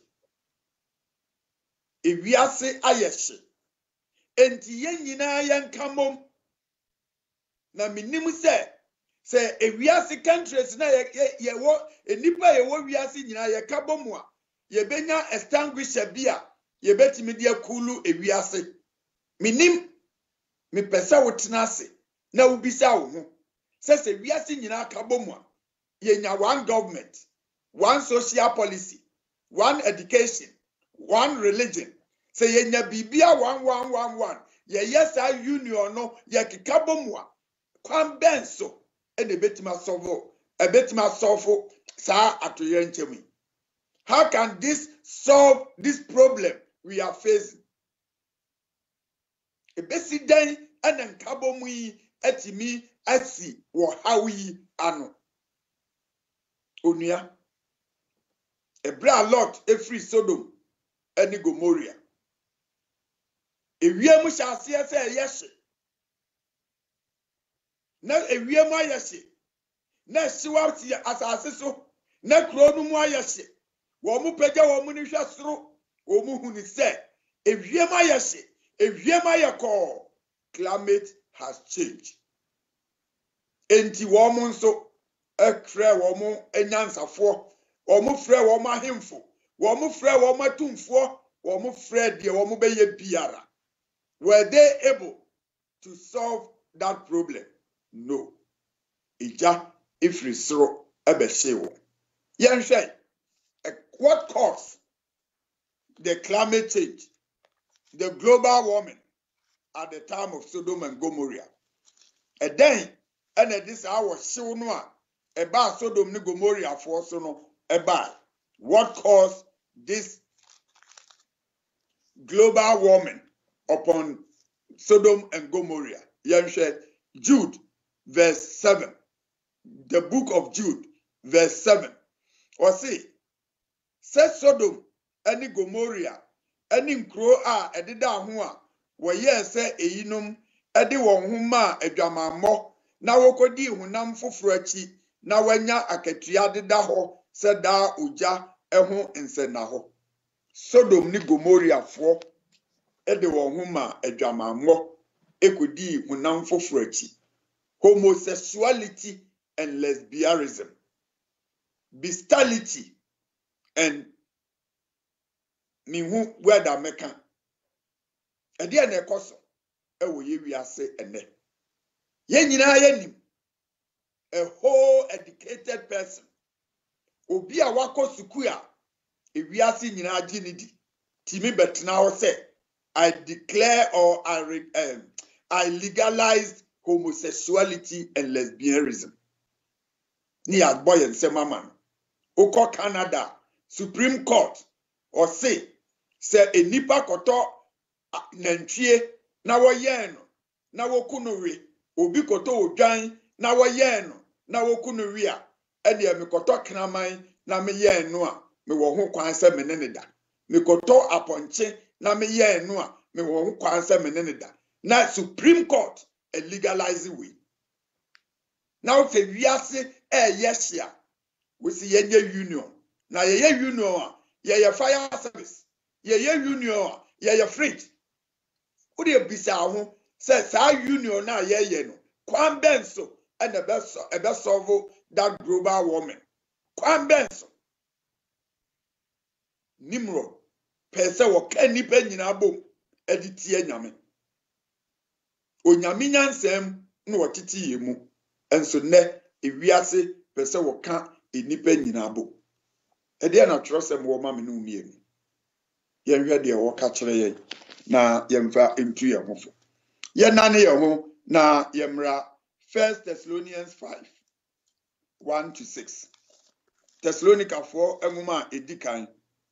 Ewiase ayehye. Enti yen nyina yen kamom. Na minim se se ewiase countries na ye ye wo enipa ye wo wiase nyina ye kabomu a ye benya extinguisher bia ye betimi de akulu ewiase. Minim mi pesa wotenase na ubisa wo ho. Se se wiase nyina kabomu a ye nya one government, one social policy, one education, one religion. Say ye nya bibia one one one one. Ye yes a union no ye kikabomu a kwan benso e de betima solve e betima solve sa atoye nchemi. How can this solve this problem we are facing? E besi dan enen kabomu yi etimi asi wo hawi ano. Onua ebra Lot efri Sodom eni Gomorrah. Ewiem hyase ese yehye. Na ewiem ayehye. Na siwati asase so na kuro no mu ayehye. Wo mu pagya wo mu ni hwe soro. Wo mu huni se ewiem ayehye. Ewiem ayeko. Climate has changed. Enti wo mu nso ekre wo mu enyansafo. Wo mu frɛ wo mu ahemfo. Wo mu frɛ wo mu atumfo. Wo mu frɛ de wo mu beye biara. Were they able to solve that problem? No. Ija ifri soro ebeshewo. Yenhwe, what caused the climate change, the global warming at the time of Sodom and Gomorrah? And then, and this hour show no about Sodom and Gomorrah for so no about what caused this global warming upon Sodom and Gomorrah? Yenhwe, Jude verse seven. The book of Jude verse seven. Or say, say Sodom any Gomorrah any nkro a edida ho a wo ye se eyinum ede won ho ma adwamammo na wokodi hunam foforo achi na wanya akatua deda ho se da ogya ɛho nsɛnna hɔ Sodom ni Gomorrah fo ɛde wɔn ho ma adwamammɔ ekodi honam foforɔ akyi homosexuality and lesbianism bestiality and mihu weda meka ɛdeɛ na ɛkɔ so ɛwɔ yɛ wiase ɛnɛ yɛn nyinaa yɛnim a whole educated person obi a wakɔ sukuu a ewiase nyinaa gye ne di timi betena hɔ sɛ I declare or I um, I legalized homosexuality and lesbianism ni agbo yɛn nsɛm ama no okɔ Canada Supreme Court or say sɛ enipa kɔtɔ nantwie na wɔyɛn no na wɔku no we obi kɔtɔ odwan na wɔyɛn no na wɔku no we a ɛde me kɔtɔ kraman na me yɛn no a me wɔ ho kwan sɛ me ne ne da me kɔtɔ apɔnkye na me yɛn no a me wɔ ho kwan sɛ me ne ne da na Supreme Court a legalize we now sɛ wiase ɛyɛ hyia we si yɛnyɛ union na yɛyɛ union a yɛyɛ fire service yɛyɛ union a yɛyɛ fridge wo de bisa ho sɛ saa union na yɛyɛ no kwan bɛn so ɛna ɛbɛ ɛbɛ solve that global warming kwan bɛn so Nimrod pɛ sɛ wɔka nipa nyinaa bom ɛde tie nyame onyame nyansɛm na wɔtete yɛ mu ɛnso nɛ ewiase pɛ sɛ wɔka nipa nyinaa bom ɛdeɛ na twerɛsɛm wɔ ma me no mmienu yɛnhwɛ deɛ wɔka kyerɛ yɛn na yɛmfa ntu yɛn ho fo yɛnane yɛn ho na yɛmmra First Thessalonians five one to six Thessalonicafoɔ nwoma a ɛdi kan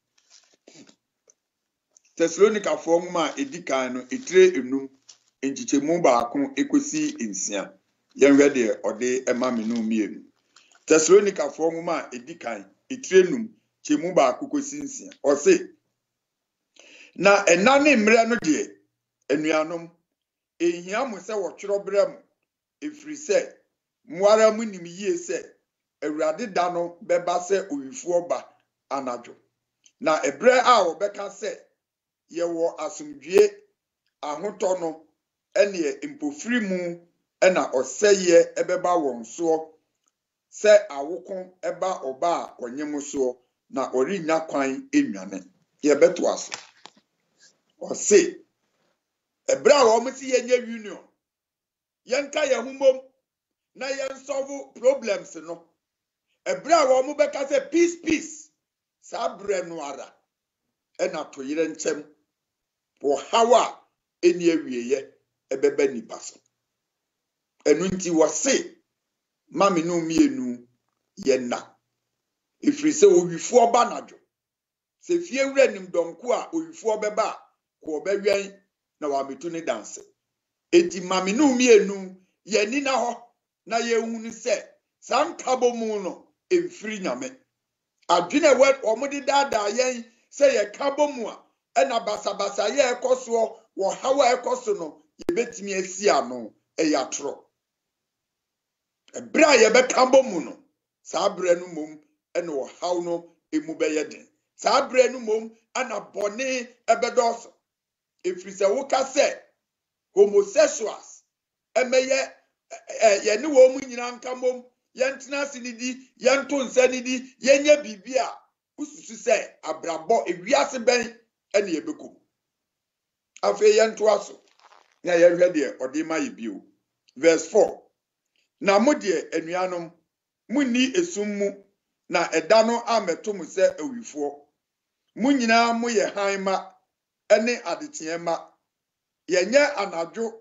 Thessalonicafoɔ nwoma a ɛdi kan no etire enum nkyekyɛmu baako ekosi nsia yɛnhwɛ deɛ ɔde ɛma me no mmienu Thessalonicafoɔ nwoma a ɛdi kan etire enum kyɛmu baako kosi nsia ɔse na ɛna ne mmerɛ no deɛ anuanom ehia mo sɛ wɔtwerɛ brɛ mo efiri sɛ mo ara mo nim yie sɛ Awurade da no bɛba sɛ owifoɔ ba anadwo na ɛbrɛ a wɔbɛka sɛ yɛwɔ asomdwie ahotɔ no ɛne mpofiri mu ɛna ɔsɛyɛ ɛbɛba wɔn soɔ sɛ awoko ɛba ɔba a ɔnyem soɔ na ɔrenya kwan enwane yɛbɛto aso ɔse ɛbrɛ a wɔn si yɛnyɛ union yɛnka yɛn ho mom na yɛnsolve problems no ɛbrɛ a wɔn bɛka sɛ peace peace saa brɛ no ara ɛna to yere nkyɛm wɔ hawa ɛni awieyɛ ɛbɛbɛ nipa so ɛnu nti wɔse mame no mmienu yɛna efiri sɛ owifoɔ ba nadwo sɛ fie wura nim dɔnko a owifoɔ bɛba a kɔ bɛwɛn na wɔametu ne danse eti mame no mmienu yɛni na hɔ na yɛhunu sɛ saa nkabɔ mu no emfiri nyame adwene wɔ wɔn de daadaa yɛn sɛ yɛka bɔ mu a ɛna basabasa yɛ ɛkɔ soɔ wɔ hawa ɛkɔ so no yɛbɛtumi asi ano ɛyɛ atoro ɛbrɛ a yɛbɛka bɔ mu no saa brɛ no mom ɛna wɔ haw no emu bɛyɛ den saa brɛ no mom ana bɔne ɛbɛdɔɔso efiri sɛ woka sɛ homosexuals ɛmɛyɛ ɛ yɛne wɔn mu nyinaa nka mom yɛntena ase ne di yɛnto nsa ne di yɛnyɛ biribi a ususu sɛ abrabɔ ewiase bɛn ɛna yɛbɛkɔ afei yɛnto aso na yɛhwɛ deɛ ɔde ma yɛ bio verse four na mo deɛ anuanom mo ni esum mu na ɛda no amɛto mo sɛ awifoɔ mo nyinaa mo yɛ han ma ɛne adeteɛ ma yɛnyɛ anadwo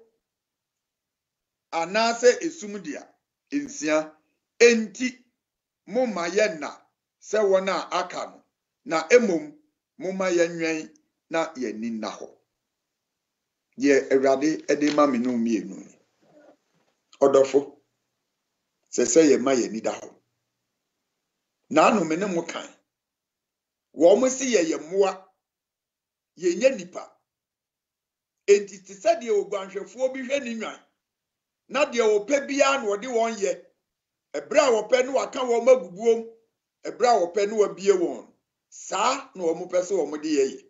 anaasɛ esum dia nsia enti mo ma yɛna sɛ wɔn a aka no na emom mo ma yɛnwɛn na yɛni na hɔ deɛ Awurade ɛde ma me no mmienu ɔdɔfo sɛ sɛ yɛ ma yɛni da hɔ na ano me ne mo kan wɔn mo si yɛ yɛ mmoa yɛnyɛ nipa enti te sɛ deɛ oguanhwɛfoɔ bi hwɛ ne nwan na deɛ wɔpɛ biara na wɔde wɔn yɛ ɛbrɛ a wɔpɛ no waka wɔn aguguom ɛbrɛ a wɔpɛ no wabie wɔn saa na omo pese omo de ye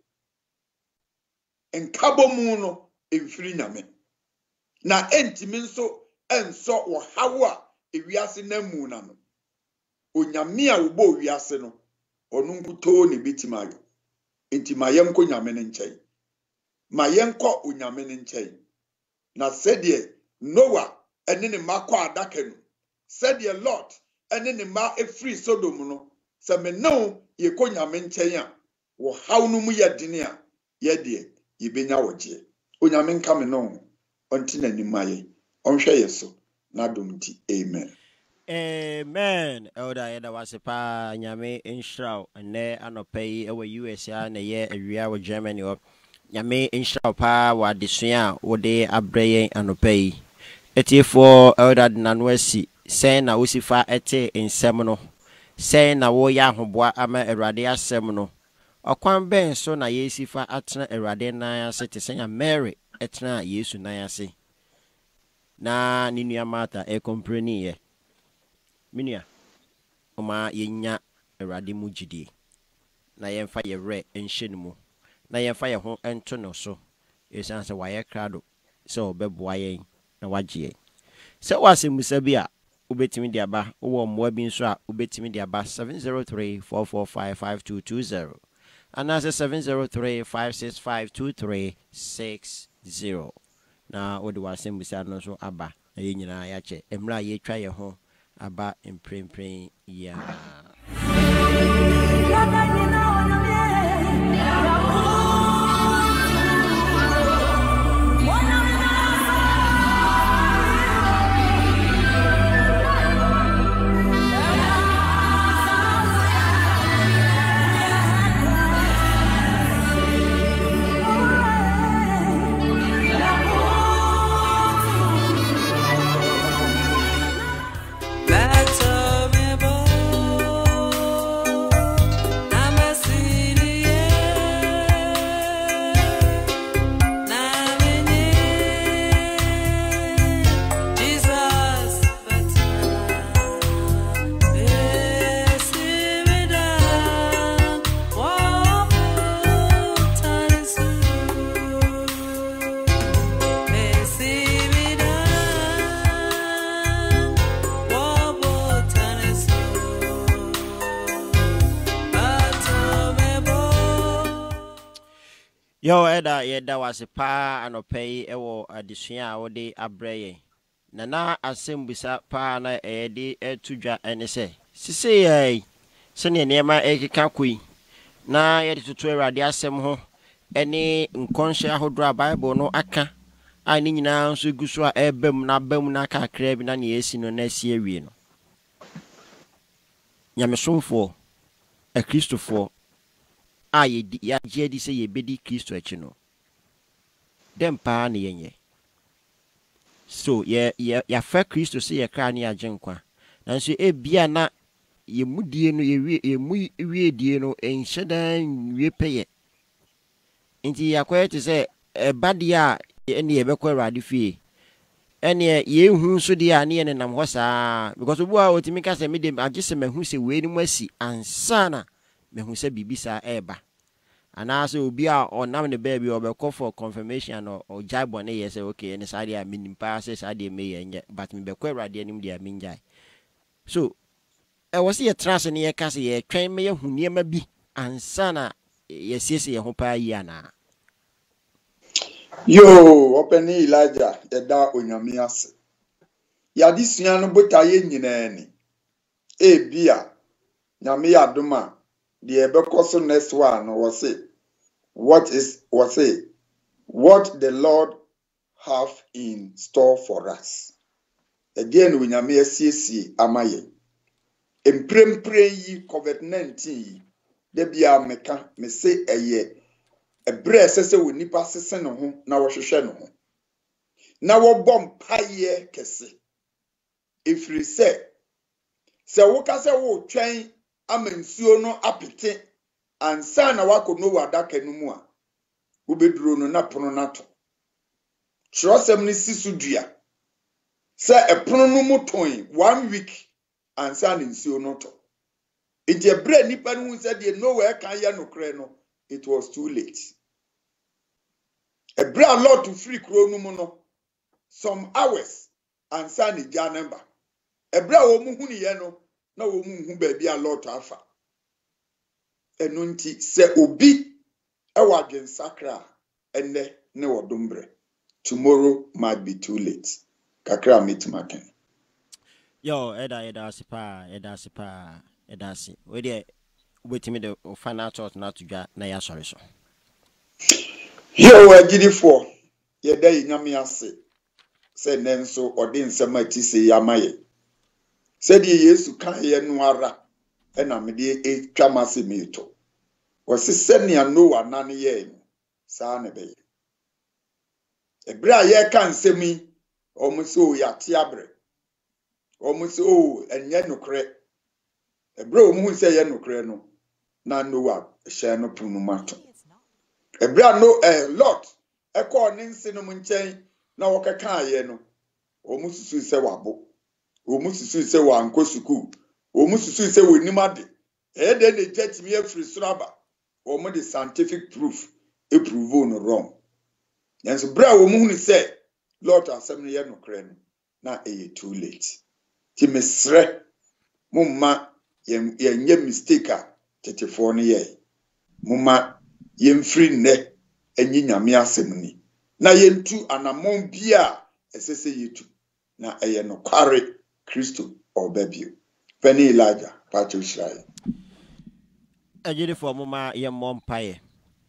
nkabo mu no emfiri nyame na entimi nso enso wo hawo a ewiase na mu na no onyame a wo bo wiase no onu nkuto ne bitimayo enti ma yenko nyame ne nkyɛn ma yenko onyame ne nkyɛn na sɛdeɛ Noah ene ne makɔ adaka no sɛdeɛ Lot ene ne ma efiri Sodom no sɛ me no ye ko nyame nkyɛn a wo haw no mu yɛ dene a ye de ye benya wogye onyame nka me no onti na ni maye onhwɛ yeso na domti amen. Amen. Elder Yeda Wasepa Nyame Inshraw ne anopa yi ewa U S A na ye awia wo Germany o. Nyame Inshraw pa wa desua wo de abreye anopa yi. Etiefo Elder Nanwasi sen na wosifa ete ensem no. Sen na wo ya ahoboa ama Awurade asem no. Okwan ben so na yesifa atena Awurade nan ase te senya Mary etena Yesu nan ase. Na ni nua Martha e compreni ye. Minia oma yenya Awurade mu gidie na yemfa ye re enhye no mu na yemfa ye ho ento no so esan se waye krado se obeboa yen na wagye yen se wasemusa bi a ubetimi de aba wo mmoa bi nso a ubetimi de aba seven zero three four four five five two two zero ana se seven zero three five six five two three six zero na odi wasemusa no so aba na ye nyina ya che emra ye twa ye ho aba imprint ya Yo eda yeda wasepa anopai ewo adesua a wode abreye na na asembisa pa na ede etudwa ene se sise ye se ne nema ekeka koi na yede tutu Awurade asem ho ene nkonhye ahodro Bible no aka a ni nyina nso guso a ebam na bam na kakra bi na ne esi no na si awie no nyamesomfo a Kristofo a ye ya je di se ye bedi Kristo achi no dem pa na yenye so ye ye ya fa Kristo se ye kra na agenkwa nanso e bia na ye mudie no ye wie ye mu wie die no enhyedan wie peye nti yakwa te se e bade a ene ye bekwa Awurade fie ene ye hu so de a ne ye nam ho saa because obu a otimi ka se me dem agese mahu se we ni mu asi ansana mehu se bibisa eba anase obi a onam ne baby obekọ for confirmation or jaibo na ye say okay ne sade a minimpa say sade me ye nye but me bekọ Awurade anim dia minjai so e wose ye trance ne ye ka se ye twen me ye hu niema bi ansana ye siese ye ho pa yi ana yo openi Elijah eda onyame ase ya disua no botaye nyina ni e bia nyame ya doma the Ebekoso next one was say, what is was say, what the Lord have in store for us. Again, we nyame asiesie amaye. Emprempre yi COVID nineteen de bia meka me say eye ebre sese we nipa sese no ho na wo hwehwe no ho. Na wo bom paye kese. Ifri se se wo ka se wo twen amensuo no apete ansa na wako no wadaka no mu a wobeduro no na pono nato trosem ni sisudua se epono no mu ton one week ansa na nsuo no to It a bread nipa who said you know where can you no creno. It was too late. A bread lot to free chronomono. Some hours and sunny janamba. A bread woman who yano, no woman who baby a lot alpha. Enunti se obi ewa gen sakra ene ne wodumbre. Tomorrow might be too late. Kakra meet maken. Yo, Eda Eda Sipa, Eda Sipa, Eda Si. Where they wait me the final thought not to get na ya sorry so. Yo, we gidi for ye dey nyame ase. Say nenso odi nsema ti se yamaye. Said ye Yesu kan ye no ara e na me de e twamase meto. Wose senia Noah nane ye no. Sa ne be. Ebra ye kan semi omuso ya ti abre. Omuso o enye nokre. Ebra omu se ye nokre no na Noah hye no punu mato. Ebra no eh lot e ko ne nse no nchen na wokeka ye no. Omususu se wabo. Omususu se wa ankosuku. Omususu se wonimade. E de ne jet me free suraba. Omu the scientific proof e prove no wrong. Yanso bra wo mu ni say Lord asem ne ye no kre no na e too late. Ti mesre mumma ye nye mistake a tetefo no ye. Mumma ye mfiri ne enyi nyame asem ni. Na ye ntu anamon bia esese yetu na eye no kware Kristo obabio. Penny Elijah Patrick Shrai. Ejide for mama ye mompaye.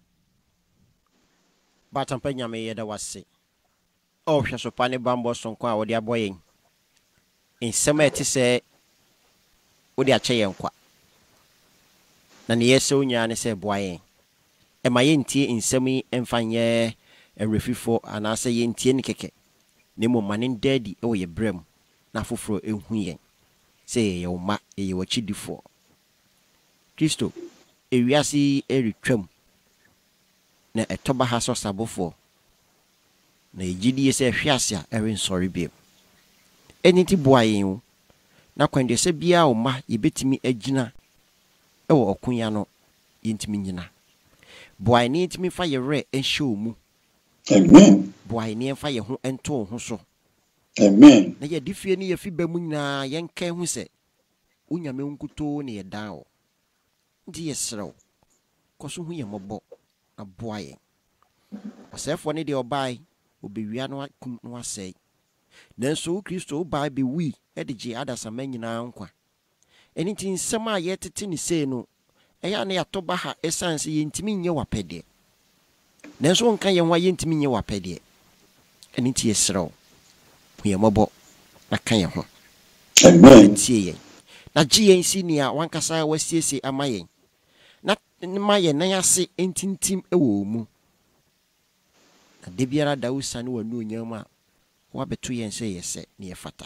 Batampa nyame ye da wase. Oh hwe so pane bambo sonko a wode aboyen. Nsema eti se wode ache ye nkwa. Na ne yese onya ne se boayen. E ma ye ntie nsemi emfanye erefifo anase ye ntie ne keke. Ne mo manen daddy e wo ye brem na foforo ehu yen. Se ye uma ye wachidifo. Kristo ewiase eretwam na etoba haso sabofo na ejidie se hwiase a erin sorry biem eniti boayen na kwande se bia o ma yebetimi agina e wo okunya no yentimi nyina boayen ni ntimi fa ye re enhye mu. Amen. Boayen ni fa ye ho ento ho so. Amen. Na ye difie ni ye fi ba mu nyina yenka hu se unyame nkuto ne ye dan o ndi yesrew koso hu ye mobo na boayen osefo ne de obai obewia no akum no asai nanso Kristo obai be wi e de je adasa manyina nkwa enti nsem a ye tete ne sei no eya na yatoba ha esanse ye ntimi nye wapede nanso nka ye nwa ye ntimi nye wapede enti yesrew hu ye mobo na kan ye ho. Amen. Tie na gye nsi ni a wankasa wasiese amayen na ma ye na yase entintim ewo mu na de biara Dawusa ne wanu nyama wa beto yen se yese ne yefata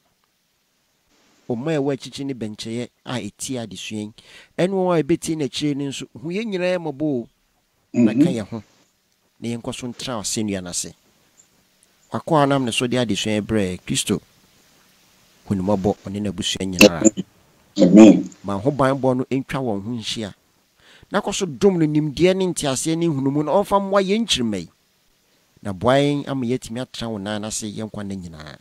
o ma ewa chichi ne bencheye a eti adesuen eno wa ebeti na chire ne nso hu ye nyira mabo na kan ye ho ne yenkoso ntra osenua na se akwa anam ne so de adesuen bre Kristo hunu mabo one na busua nyina. Amen. Ma ho ban bo no entwa won ho nhia na koso dom no nimde ne ntiase ne hunumu no onfa mwa ye nchirmai na boayen am yetimi atra wona na se yenkwa na nyina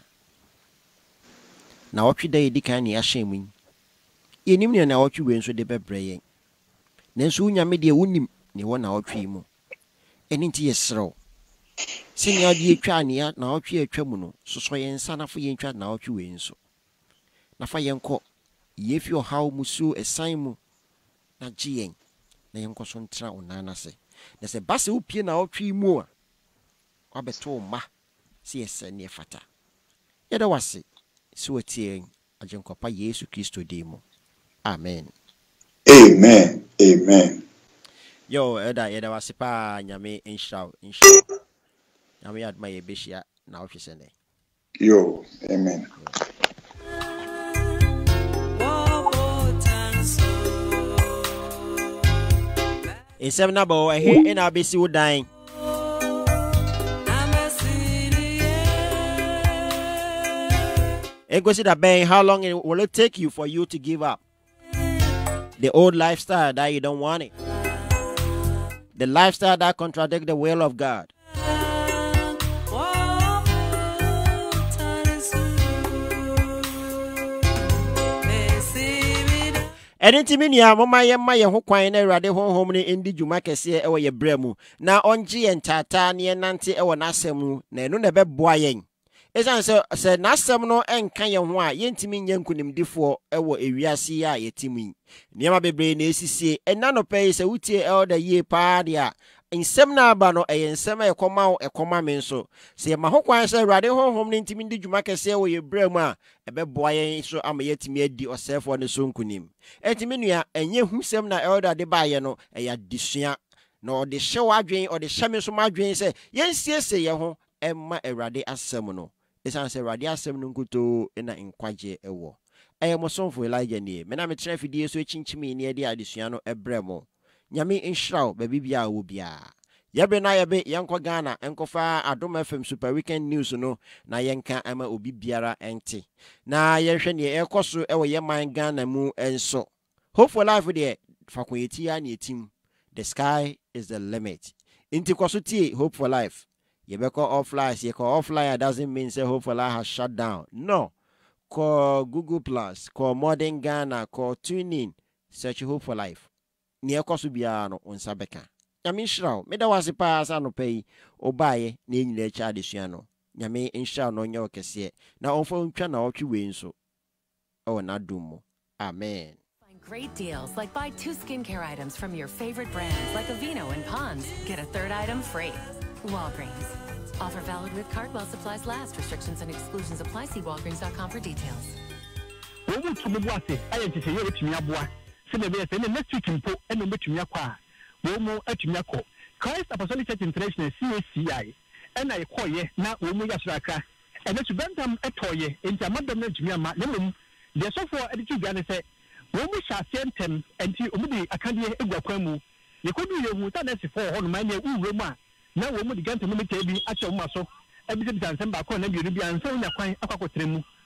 na otweda ye dikan ne ahyemun yenim ne na otwe we nso de bebre yen nanso unyame de wonim ne wona otwe mu eni nti yesrew senya de etwa ne ya na otwe atwa mu no soso yen sa na fo yen twa na otwe we nso na fa yenko yefi ohaw musu esan mu na gien na yenko so ntra onana se na se base upie na otwe mu a wabeto ma si ese ne fata yeda wase si watie ajenkopa Yesu Kristo dimo. Amen. Amen. Amen. Yo eda yeda wase pa nyame inshallah inshallah nyame adma ye beshia na ofisene. Yo, amen. Esem na bo ehe ina besi wodan. And consider Ben, how long will it take you for you to give up? The old lifestyle that you don't want it. The lifestyle that contradicts the will of God. Ɛne ntimi nua moma yɛ ma yɛ ho kwan na Awurade honhom ne ndi dwuma kɛse ɛwɔ yɛ brɛ mu na ɔngye yɛ ntaataa ne nante ɛwɔ n'asɛm mu na ɛno na ɛbɛboa yɛn. Ɛsan sɛ sɛ n'asɛm no ɛnka yɛn ho a yɛntimi nyɛ nkonimdifoɔ ɛwɔ ewiase a yɛtimi. Nneɛma bebree na esisi ɛna no pɛ sɛ wutie elder yie paa de a nsɛm na aba no ɛyɛ nsɛm a ɛkɔma wo ɛkɔma me nso sɛ yɛma ho kwan sɛ Awurade honhom ne ntimi ndi dwuma kɛse wɔ yɛ brɛ mu a ɛbɛboa yɛn so ama yɛtimi adi ɔsɛefoɔ ne so nkonim. Ɛntimi nua ɛnyɛ hu sɛm na elder de baayɛ no ɛyɛ adesua na ɔde hyɛ wo adwen ɔde hyɛ me so ma adwen sɛ yɛnsiesie yɛn ho ɛma Awurade asɛm no ɛsan sɛ Awurade asɛm no nkutoo na nkwagye ɛwɔ. Ɛyɛ mo somfo Elijah nie me na metrɛ fidie so kyinkyimi ne ɛde adesua no ɛbrɛ mo. Nyame nhyiraw baby bia wo bia. Yɛbe na yɛbe yɛnkɔ Ghana ɛnkɔfa Adom F M Super Weekend News no na yɛnka ama obi biara ɛnte. Na yɛhwɛ ne ɛkɔ so ɛwɔ yɛ man Ghana mu ɛnso. Hope for life de fa ko yetia ne yetim. The sky is the limit. Inti kɔ so tie Hope for life. Yɛbɛkɔ offline, yɛkɔ offline doesn't mean say Hope for life has shut down. No. Call Google Plus, call Modern Ghana, call TuneIn, search Hope for Life. Ni ekosu bia no onsa beka. Nyame nhyira me da wase pa asa no pay obaye na enyina cha adesua no. Nyame nhyira no nya okese na onfa ntwa na otwe we nso. O na dum. Amen. Find great deals like buy two skincare items from your favorite brands like Aveeno and Pond's. Get a third item free. Walgreens. Offer valid with card while supplies last. Restrictions and exclusions apply. See walgreens dot com for details. Next week in Po and Mutumia Womo Atumiako, Christ Apostolic Church International C A C I, and I call ye now Womo Yasraka, and it's Bentham Etoye into a Madame Jumia Num. The software editor Ghana said, Womo shall send them until Umudi Akandia Eguaquemu. You could be a mutanesi for on my name Roma. Now Womo began to mimic at your muscle. Everything and send back on and you be answering a quite Aquatremu.